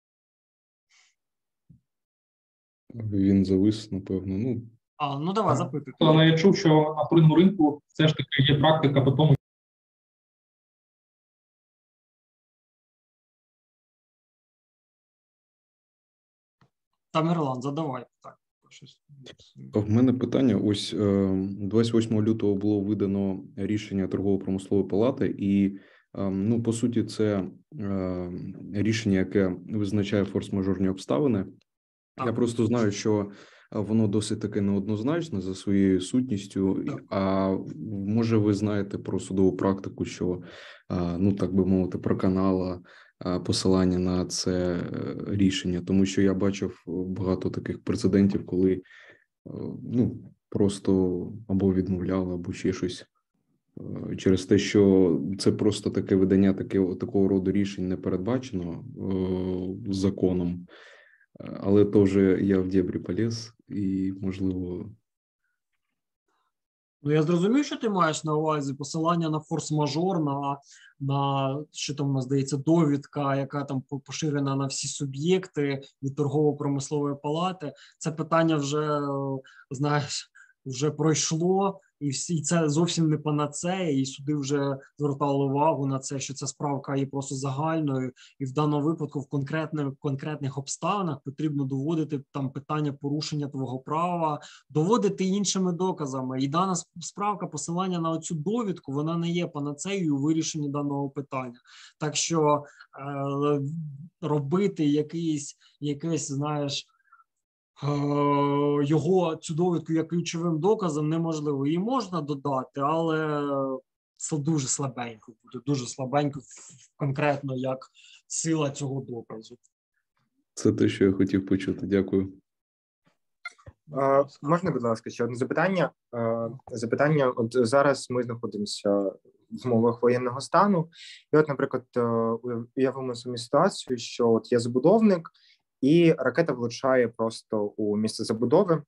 Він завис, напевно, ну. А, ну давай, запитуй. Але я чув, що на вторинному ринку все ж таки є практика по тому. Тамерлан, задавай питання. В мене питання. Ось двадцять восьмого лютого було видано рішення Торгово-промислової палати, і, ну, по суті, це рішення, яке визначає форс-мажорні обставини. Так. Я просто знаю, що воно досить таки неоднозначне за своєю сутністю. Так. А може ви знаєте про судову практику, що, ну, так би мовити, проканала посилання на це рішення, тому що я бачив багато таких прецедентів, коли, ну, просто або відмовляли, або ще щось, через те, що це просто таке видання таке, такого роду рішень не передбачено е, законом, але то вже я в дєбрі поліз і, можливо... Ну, я зрозумів, що ти маєш на увазі посилання на форс-мажор, на, на, що там у нас, здається, довідка, яка там поширена на всі суб'єкти від торгово-промислової палати. Це питання вже, знаєш, вже пройшло, і всі і це зовсім не панацея, і суди вже звертали увагу на це, що ця справка є просто загальною, і в даному випадку в конкретних, конкретних обставинах потрібно доводити там питання порушення твого права, доводити іншими доказами. І дана справка, посилання на оцю довідку, вона не є панацеєю у вирішенні даного питання. Так що е, робити якийсь, якийсь, знаєш, його, цю довідку як ключовим доказом неможливо. Її можна додати, але це дуже слабенько буде, дуже слабенько конкретно як сила цього доказу. Це те, що я хотів почути. Дякую. А, можна, будь ласка, ще одне запитання? А, запитання, от зараз ми знаходимося в умовах воєнного стану, і от, наприклад, уявимо собі ситуацію, що от є забудовник, і ракета влучає просто у місце забудови.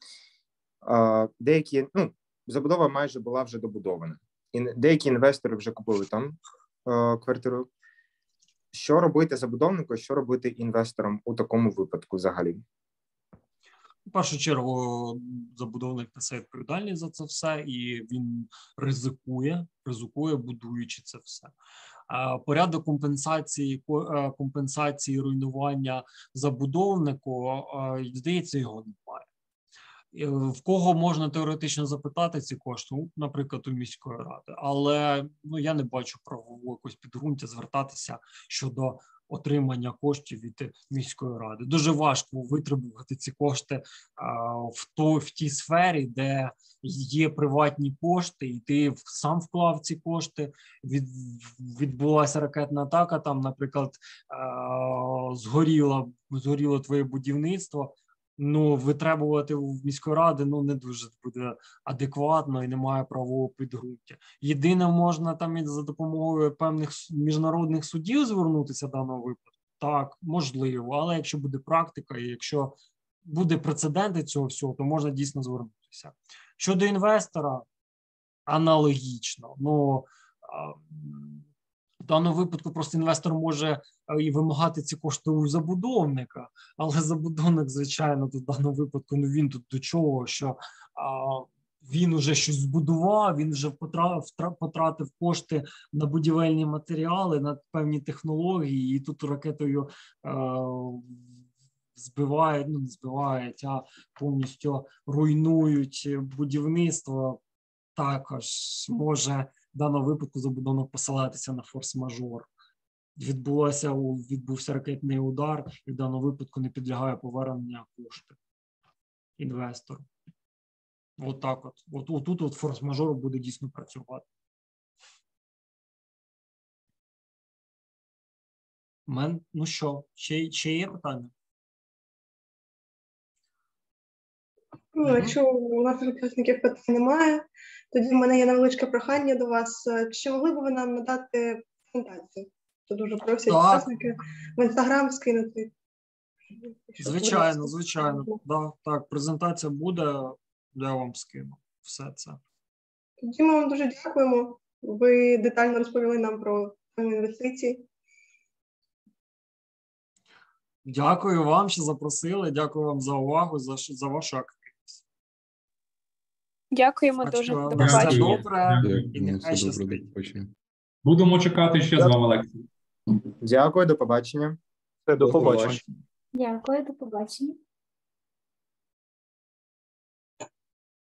Деякі, ну, забудова майже була вже добудована. І деякі інвестори вже купили там квартиру. Що робити забудовнику, що робити інвесторам у такому випадку взагалі? В першу чергу забудовник несе відповідальність за це все, і він ризикує, ризикує, будуючи це все. Порядок компенсації, компенсації руйнування забудовнику, здається, його немає. В кого можна теоретично запитати ці кошти? Наприклад, у міської ради. Але ну, я не бачу правового якогось підґрунтя звертатися щодо отримання коштів від міської ради. Дуже важко витребувати ці кошти а, в, то, в тій сфері, де є приватні кошти, і ти сам вклав ці кошти, від, відбулася ракетна атака, там, наприклад, а, згоріло, згоріло твоє будівництво. Ну, витребувати в міської ради, ну, не дуже буде адекватно і немає правового підґрунтя. Єдине, можна там і за допомогою певних міжнародних судів звернутися в даному випадку. Так, можливо, але якщо буде практика і якщо буде прецеденти цього всього, то можна дійсно звернутися. Щодо інвестора, аналогічно. Ну, в даному випадку просто інвестор може і вимагати ці кошти у забудовника, але забудовник, звичайно, тут в даному випадку, ну він тут до чого, що а, він вже щось збудував, він вже потратив, потратив кошти на будівельні матеріали, на певні технології, і тут ракетою а, збивають, ну не збивають, а повністю руйнують будівництво. Також може в даному випадку забудовник посилатися на форс-мажор. Відбулося, відбувся ракетний удар, і в даному випадку не підлягає повернення коштів інвестору. От так от. От, от тут от форс-мажор буде дійсно працювати. Мен, ну що, ще, ще є питання? Ну, якщо у наших учасників питань немає, тоді в мене є невеличке прохання до вас. Чи могли б ви нам надати презентацію? Це дуже просять Так. учасники в Інстаграм скинути. Звичайно, звичайно. Да, так, презентація буде, я вам скину все це. Тоді ми вам дуже дякуємо. Ви детально розповіли нам про інвестиції. Дякую вам, що запросили. Дякую вам за увагу, за, за вашу активність. Дякуємо Бачу, дуже. До вам побачення. все добре. Дякую, І ну, нехай все добре, щастить. до побачення. Будемо чекати ще з вами лекції. Дякую, до побачення. Все, до побачення. Дякую, до побачення.